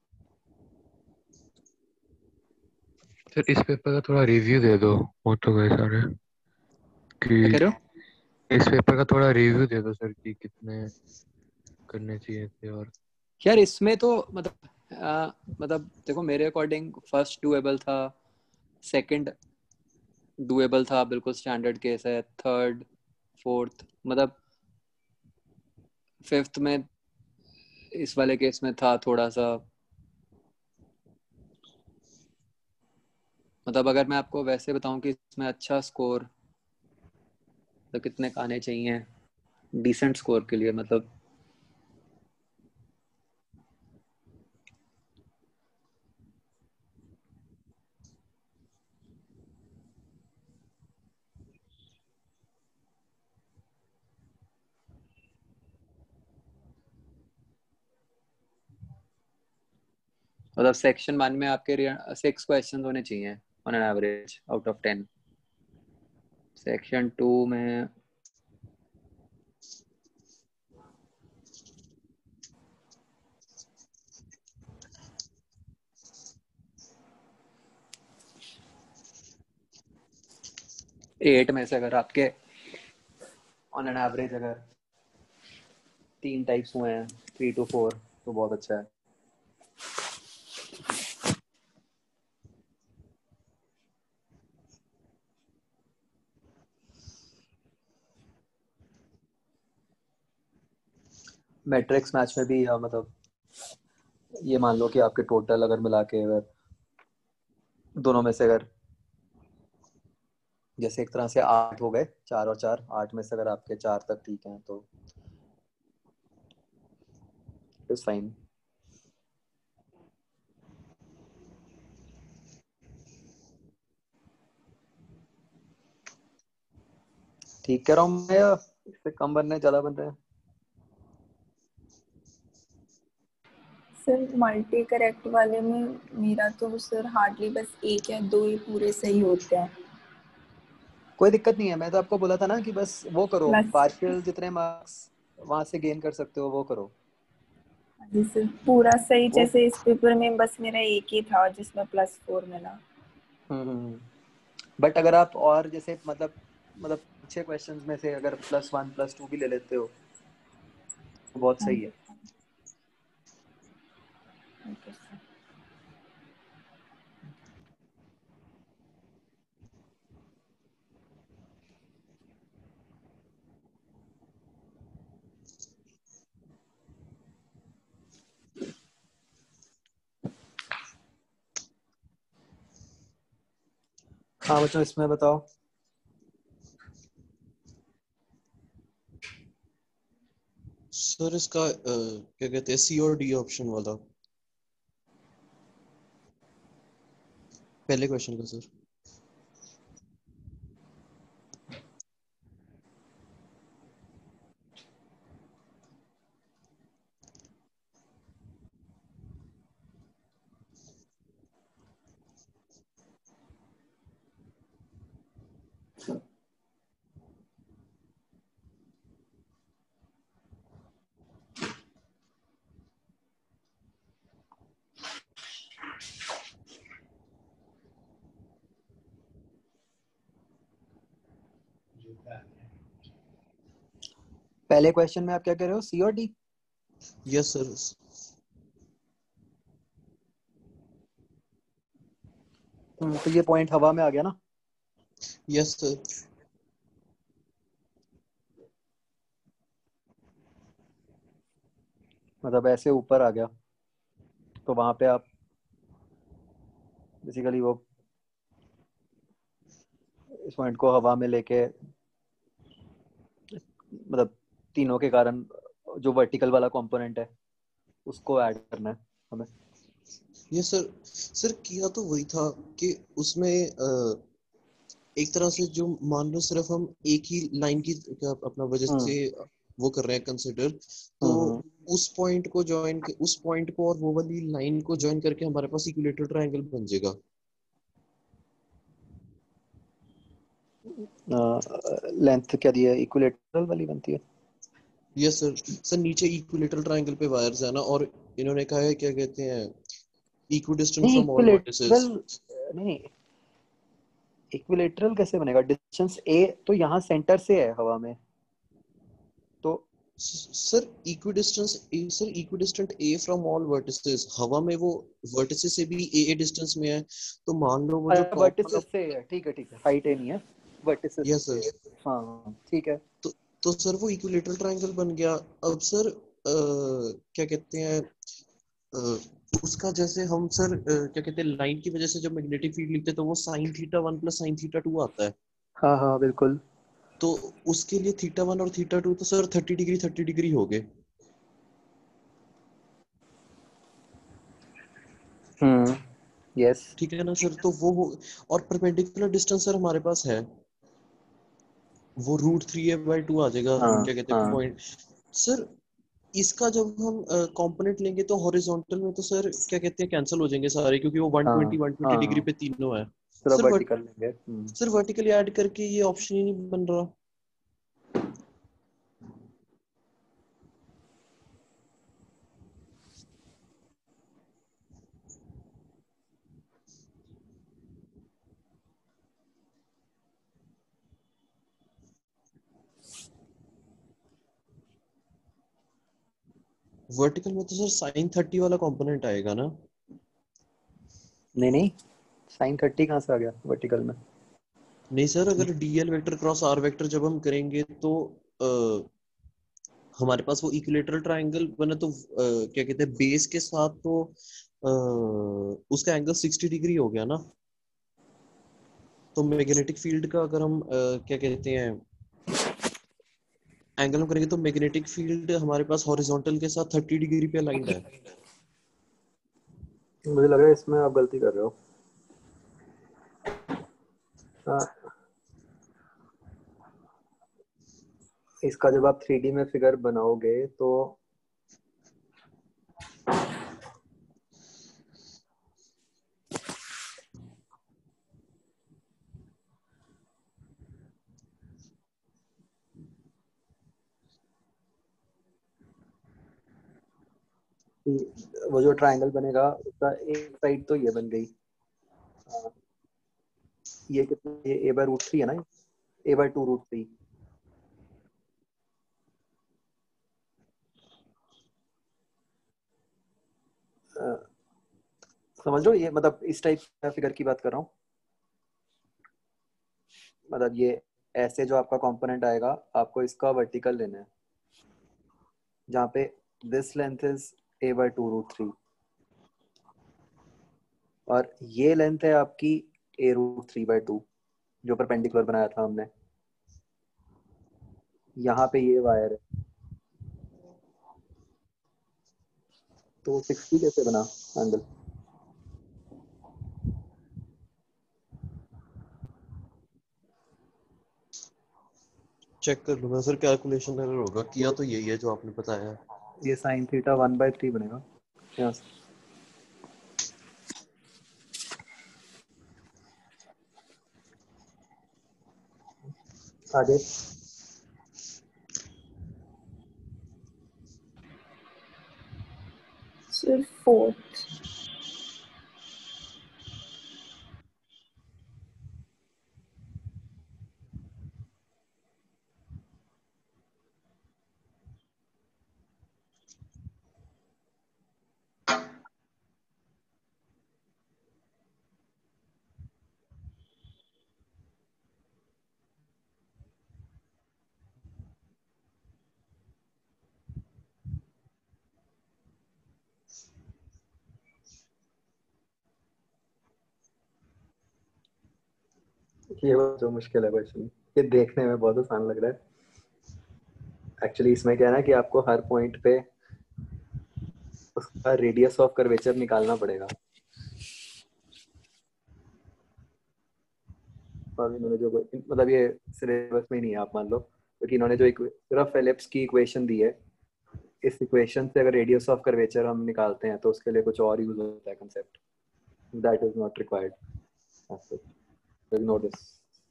सर इस पेपर का थोड़ा रिव्यू दे दो, वो तो गए सारे क्या कह कि रहे हो? इस पेपर का थोड़ा रिव्यू दे दो सर कि कितने करने चाहिए थे। और यार इसमें तो मतलब देखो मेरे अकॉर्डिंग फर्स्ट डुएबल था, सेकंड डुएबल था, बिल्कुल स्टैंडर्ड केस है, थर्ड फोर्थ मतलब फिफ्थ में इस वाले केस में था थोड़ा सा, मतलब अगर मैं आपको वैसे बताऊं कि इसमें अच्छा स्कोर तो कितने का आने चाहिए डिसेंट स्कोर के लिए, मतलब सेक्शन 1 में आपके 6 क्वेश्चन होने चाहिए on an average out of 10। Section 2 में एट में से अगर आपके ऑन एन एवरेज अगर 3 टाइप्स हुए हैं 3 to 4 तो बहुत अच्छा है। मैट्रिक्स मैच में भी मतलब ये मान लो कि आपके टोटल अगर मिला के अगर दोनों में से अगर जैसे एक तरह से 8 हो गए, 4 और 4, 8 में से अगर आपके 4 तक ठीक हैं तो इट्स फाइन। ठीक कह रहा हूँ मैं या इससे कम बन रहे हैं, ज्यादा बन रहे हैं? सर मल्टी करेक्ट वाले में मेरा तो सर हार्डली बस 1 या 2 ही पूरे सही होते हैं। कोई दिक्कत नहीं है, मैं तो आपको बोला था ना कि बस वो करो, प्लस पार्शियल जितने मार्क्स वहां से गेन कर सकते हो वो करो। जी सर, पूरा सही वो जैसे इस पेपर में बस मेरा 1 ही था जिसमें +4 मिला। बट अगर आप और जैसे मतलब 6 क्वेश्चंस में से अगर +1 +2 भी ले लेते हो तो बहुत हाँ सही जी, है। Okay sir. हाँ बच्चों इसमें बताओ। सर इसका क्या कहते हैं, सी और डी ऑप्शन वाला, पहले क्वेश्चन का सर। पहले क्वेश्चन में आप क्या कह रहे हो, सी और डी? Yes sir. तो ये पॉइंट हवा में आ गया ना। Yes sir. मतलब ऐसे ऊपर आ गया तो वहां पे आप बेसिकली वो इस पॉइंट को हवा में लेके, मतलब तीनों के कारण जो वर्टिकल वाला कंपोनेंट है उसको ऐड करना है हमें। Yes sir. सर किया तो वही था कि उसमें एक तरह से जो मान लो सिर्फ हम एक ही लाइन की क्या अपना वजह से वो कर रहे हैं कंसिडर, तो उस पॉइंट को ज्वाइन, उस पॉइंट को और वो वाली लाइन को ज्वाइन करके हमारे पास इक्विलेटरल ट्रायंगल बन जाएगा। लेंथ क्या दी है, इक्विलेटरल वाली बनती है। Yes sir. सर नीचे इक्विलेटरल ट्रायंगल पे वायर्स है ना, और इन्होंने कहा है क्या कहते हैं, इक्विडिस्टेंट नहीं फ्रॉम ऑल वर्टिसेस। नहीं, इक्विलेटरल कैसे बनेगा? डिस्टेंस ए तो यहाँ सेंटर से है हवा में, तो सर इक्विडिस्टेंस ए, सर इक्विडिस्टेंट ए फ्रॉम ऑल वर्टिसेस, हवा में वो वर्टिसेस से भी ए डिस्टेंस में है, तो मान लो वो जो टॉप वाला। वर्टिसेस से है, ठीक है, हाइट ए नहीं है, वर्टिसेस यस से। सर। हाँ ठीक है। तो सर वो इक्विलेटरल ट्रायंगल बन गया। अब सर क्या कहते हैं, अ, उसका जैसे हम सर क्या कहते हैं, लाइन की वजह से जब मैग्नेटिक फील्ड लिखते हैं तो वो sine theta 1 plus sine theta 2 आता है। हाँ हाँ बिल्कुल। तो उसके लिए थीटा 1 और थीटा 2 तो सर 30 डिग्री 30 डिग्री हो गए। यस। ठीक है ना सर, तो वो और परपेंडिकुलर डिस्टेंस सर हमारे पास है, वो √3a/2 आ जाएगा, हाँ क्या कहते हैं हाँ पॉइंट। सर इसका जब हम कंपोनेंट लेंगे तो हॉरिजॉन्टल में तो सर क्या कहते हैं कैंसिल हो जाएंगे सारे, क्योंकि वो हाँ 120 डिग्री हाँ, पे तीनों है। पूरा सर वर्टिकल लेंगे। सर वर्टिकली ऐड करके ये ऑप्शन ही नहीं बन रहा। वर्टिकल में तो सर साइन 30 वाला कंपोनेंट आएगा ना। नहीं नहीं, साइन 30 कहाँ से आ गया वर्टिकल में? नहीं सर, अगर DL vector cross R vector जब हम करेंगे तो हमारे पास वो इक्विलेटरल ट्रायंगल बना, तो क्या कहते हैं बेस के साथ तो उसका एंगल 60 डिग्री हो गया ना। तो मैग्नेटिक फील्ड का अगर हम क्या कहते हैं एंगल हम करेंगे तो मैग्नेटिक फील्ड हमारे पास हॉरिजॉन्टल के साथ 30 डिग्री पे अलाइंड है। मुझे लग रहा है इसमें आप गलती कर रहे हो। इसका जब आप 3D में फिगर बनाओगे तो वो जो ट्रायंगल बनेगा उसका एक साइड तो ये बन गई, ये कितना, ये a/√3 है ना, a/2√3। समझ लो, ये मतलब इस टाइप का फिगर की बात कर रहा हूँ। मतलब ये ऐसे जो आपका कंपोनेंट आएगा, आपको इसका वर्टिकल लेना है जहाँ पे दिस लेंथ इज a/2√3 और ये लेंथ है आपकी a√3/2। जो परपेंडिकुलर बनाया था हमने, यहाँ पे ये वायर है, तो 60 कैसे बना एंगल? चेक कर लूंगा सर, कैलकुलेशन एरर होगा, किया तो यही है जो आपने बताया है। ये sin थीटा 1/3 बनेगा यहाँ से। आगे सर 4th। ये जो मुश्किल है क्वेश्चन, ये देखने में बहुत आसान लग रहा है, एक्चुअली इसमें क्या है ना कि आपको हर पॉइंट पे उसका रेडियस ऑफ कर्वेचर निकालना पड़ेगा। और इन्होंने जो मतलब ये सिलेबस में ही नहीं है, आप मान लो, क्योंकि इन्होंने जो एक रफ एलिप्स की इक्वेशन दी है, इस इक्वेशन से अगर रेडियस ऑफ कर्वेचर हम निकालते हैं तो उसके लिए कुछ और यूज होता है concept, that is not required, ignore this.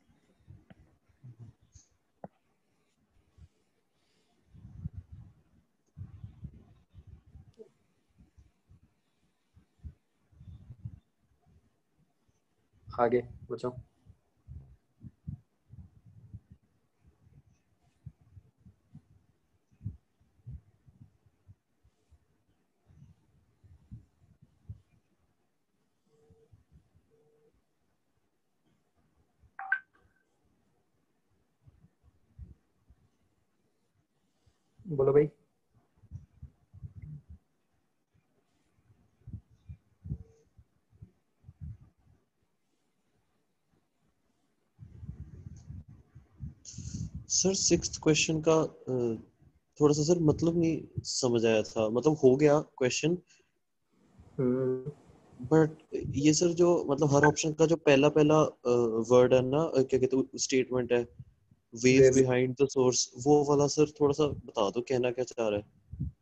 आगे पूछो। बोलो भाई। सर 6th क्वेश्चन का थोड़ा सा सर मतलब नहीं समझ आया था, मतलब हो गया क्वेश्चन, बट ये सर जो मतलब हर ऑप्शन का जो पहला पहला वर्ड है ना, क्या कहते हैं स्टेटमेंट है, वेव बिहाइंड द सोर्स, वो वाला सर थोड़ा सा बता दो कहना क्या चाह रहा है।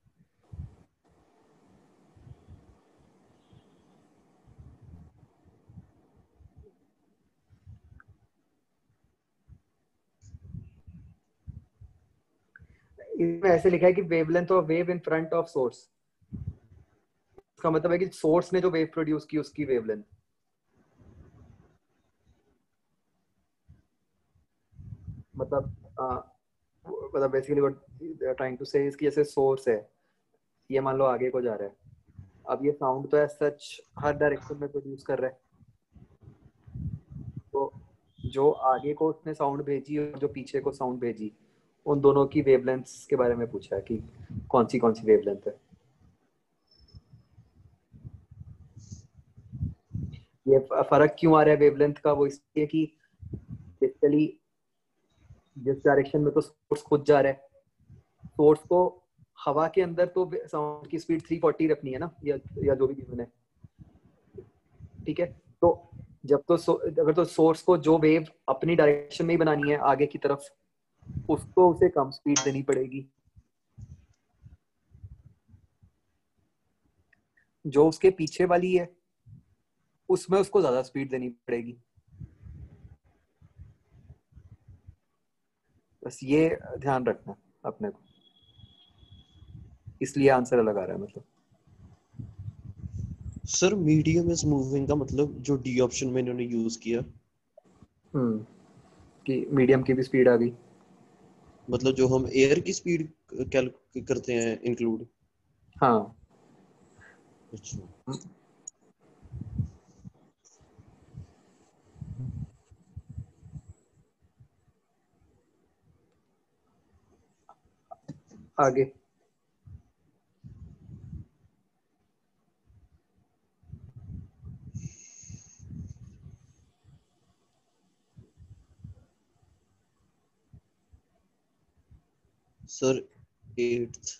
इसमें ऐसे लिखा है कि wavelength of wave in front of source, इसका मतलब है कि सोर्स ने जो वेव प्रोड्यूस की उसकी वेवलेंथ, मतलब मतलब basically what they are trying to say is कि जैसे सोर्स है, ये मान लो आगे को जा रहा है, अब ये साउंड तो एज सच हर डायरेक्शन में प्रोड्यूस कर रहा है, तो जो आगे को उसने साउंड भेजी और जो पीछे को साउंड भेजी, उन दोनों की वेवलेंथ्स के बारे में पूछा है कि कौन सी वेवलेंथ है। ये फर्क क्यों आ रहा है वेवलेंथ का, वो इसलिए कि बेसिकली जिस डायरेक्शन में तो सोर्स खुद जा रहा है, सोर्स को हवा के अंदर तो साउंड की स्पीड 340 रखनी है ना, या जो भी गिवन है, ठीक है। तो जब तो अगर तो सोर्स को जो वेव अपनी डायरेक्शन में ही बनानी है आगे की तरफ, उसको उसे कम स्पीड देनी पड़ेगी, जो उसके पीछे वाली है उसमें उसको ज्यादा स्पीड देनी पड़ेगी। बस ये ध्यान रखना अपने को, इसलिए आंसर अलग आ रहा है मतलब। सर मीडियम इज मूविंग का मतलब जो डी ऑप्शन में इन्होंने यूज किया, कि मीडियम की भी स्पीड आ गई, मतलब जो हम एयर की स्पीड कैलकुलेट करते हैं इंक्लूड। हाँ। अच्छा आगे सर 8th।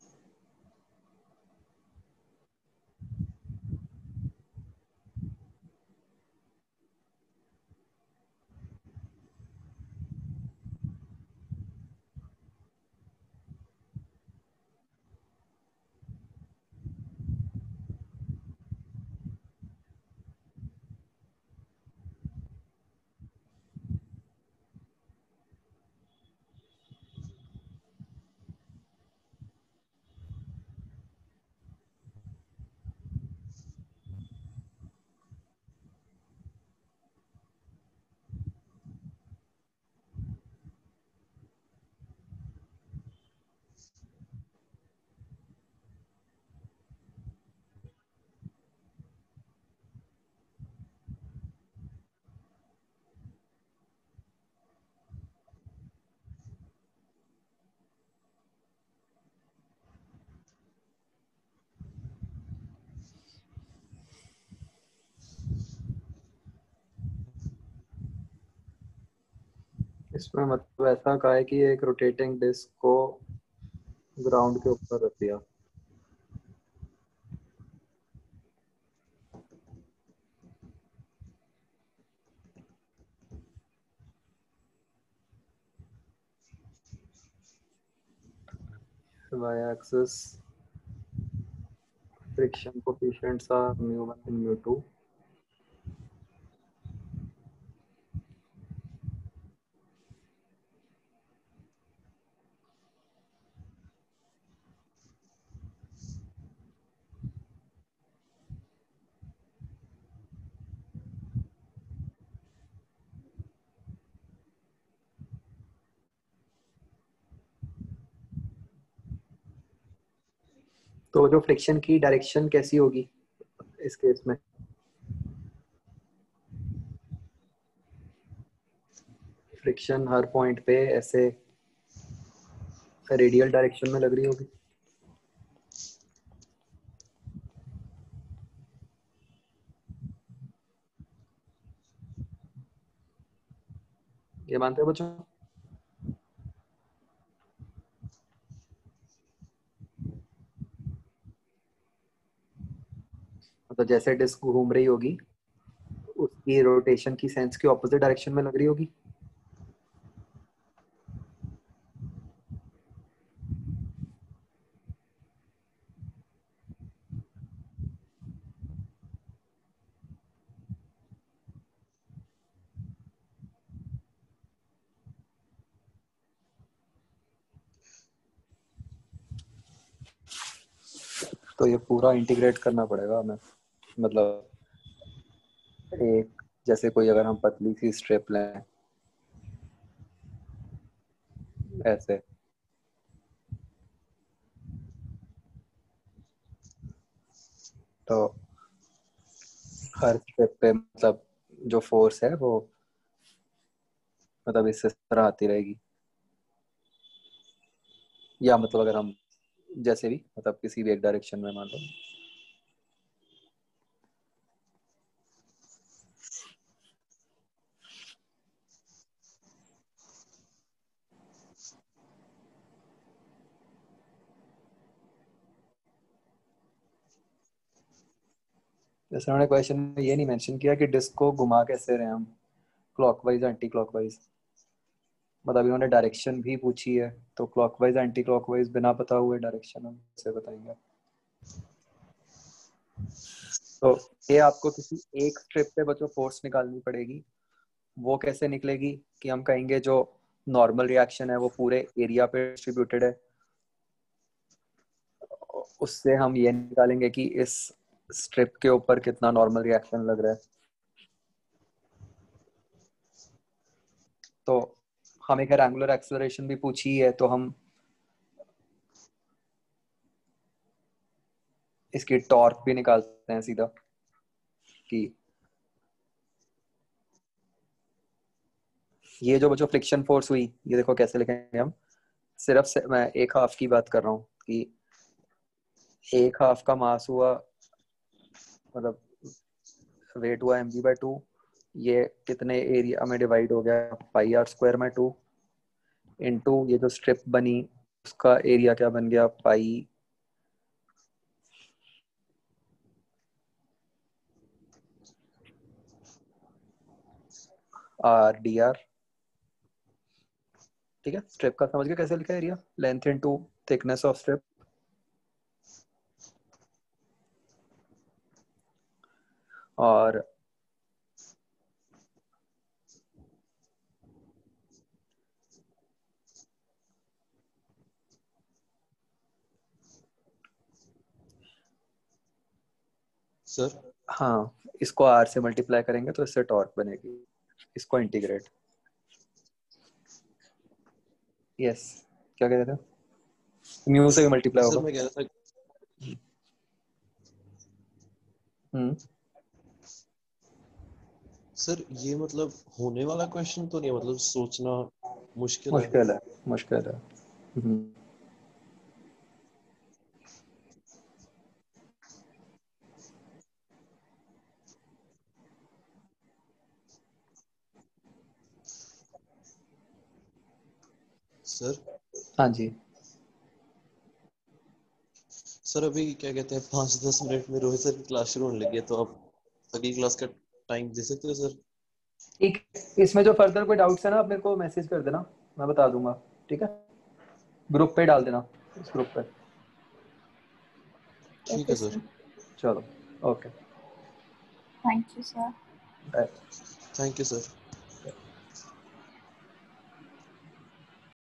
इसमें मतलब ऐसा कहा है कि एक रोटेटिंग डिस्क को ग्राउंड के ऊपर रख दिया। Y-axis friction coefficients are mu1 and mu2. तो जो फ्रिक्शन की डायरेक्शन कैसी होगी इस केस में? फ्रिक्शन हर पॉइंट पे ऐसे रेडियल डायरेक्शन में लग रही होगी। ये मानते हो बच्चों? मतलब जैसे डिस्क घूम रही होगी उसकी रोटेशन की सेंस की ऑपोजिट डायरेक्शन में लग रही होगी। तो ये पूरा इंटीग्रेट करना पड़ेगा हमें। मतलब एक जैसे कोई अगर हम पतली सी स्ट्रिप लें ऐसे, तो हर स्ट्रिप पे मतलब जो फोर्स है वो मतलब इस तरह आती रहेगी। या मतलब अगर हम जैसे भी मतलब किसी भी एक डायरेक्शन में मान लो, जैसे उन्होंने क्वेश्चन में ये नहीं मेंशन किया कि डिस्क को घुमा कैसे रहे हम, क्लॉकवाइज एंटी क्लॉकवाइज। मतलब इन्होंने डायरेक्शन भी पूछी है, तो क्लॉकवाइज एंटी क्लॉकवाइज बिना पता हुए डायरेक्शन हम कैसे बताएंगे? तो ये आपको किसी एक स्ट्रिप पे बच्चों फोर्स निकालनी पड़ेगी। वो कैसे निकलेगी कि हम कहेंगे जो नॉर्मल रिएक्शन है वो पूरे एरिया पे डिस्ट्रीब्यूटेड है, उससे हम ये निकालेंगे कि इस स्ट्रिप के ऊपर कितना नॉर्मल रिएक्शन लग रहा है। तो हमें खैर एंगुलर एक्सेलरेशन भी पूछी है, तो हम इसकी टॉर्क भी निकालते हैं सीधा कि ये जो फ्रिक्शन फोर्स हुई, ये देखो कैसे लिखेंगे हम। सिर्फ से मैं एक हाफ की बात कर रहा हूँ कि एक हाफ का मास हुआ मतलब वेट हुआ mg/2, ये कितने एरिया में डिवाइड हो गया पाई r² में 2 इनटू ये जो स्ट्रिप बनी उसका एरिया क्या बन गया, पाई आर डी आर। ठीक है, स्ट्रिप का समझ गए कैसे लिखा है area, length into thickness of strip. और सर हाँ, इसको आर से मल्टीप्लाई करेंगे तो इससे टॉर्क बनेगी, इसको इंटीग्रेट। यस, क्या कह रहे थे, म्यू से भी मल्टीप्लाई सर होगा। मैं कह रहा था सर ये मतलब होने वाला क्वेश्चन तो नहीं है, मतलब सोचना मुश्किल है। मुश्किल है, मुश्किल है। सर हाँ जी। सर अभी क्या कहते हैं 5-10 मिनट में रोहित सर की क्लास शुरू होने लगी है, तो आप अगली क्लास का टाइम दे सकते हो सर? ठीक, इसमें जो फर्दर कोई डाउट्स है ना, आप मेरे को मैसेज कर देना, मैं बता दूंगा। ठीक है, ग्रुप पे डाल देना, इस ग्रुप पे। ठीक है सर। चलो, okay, thank you sir. Bye. Thank you sir.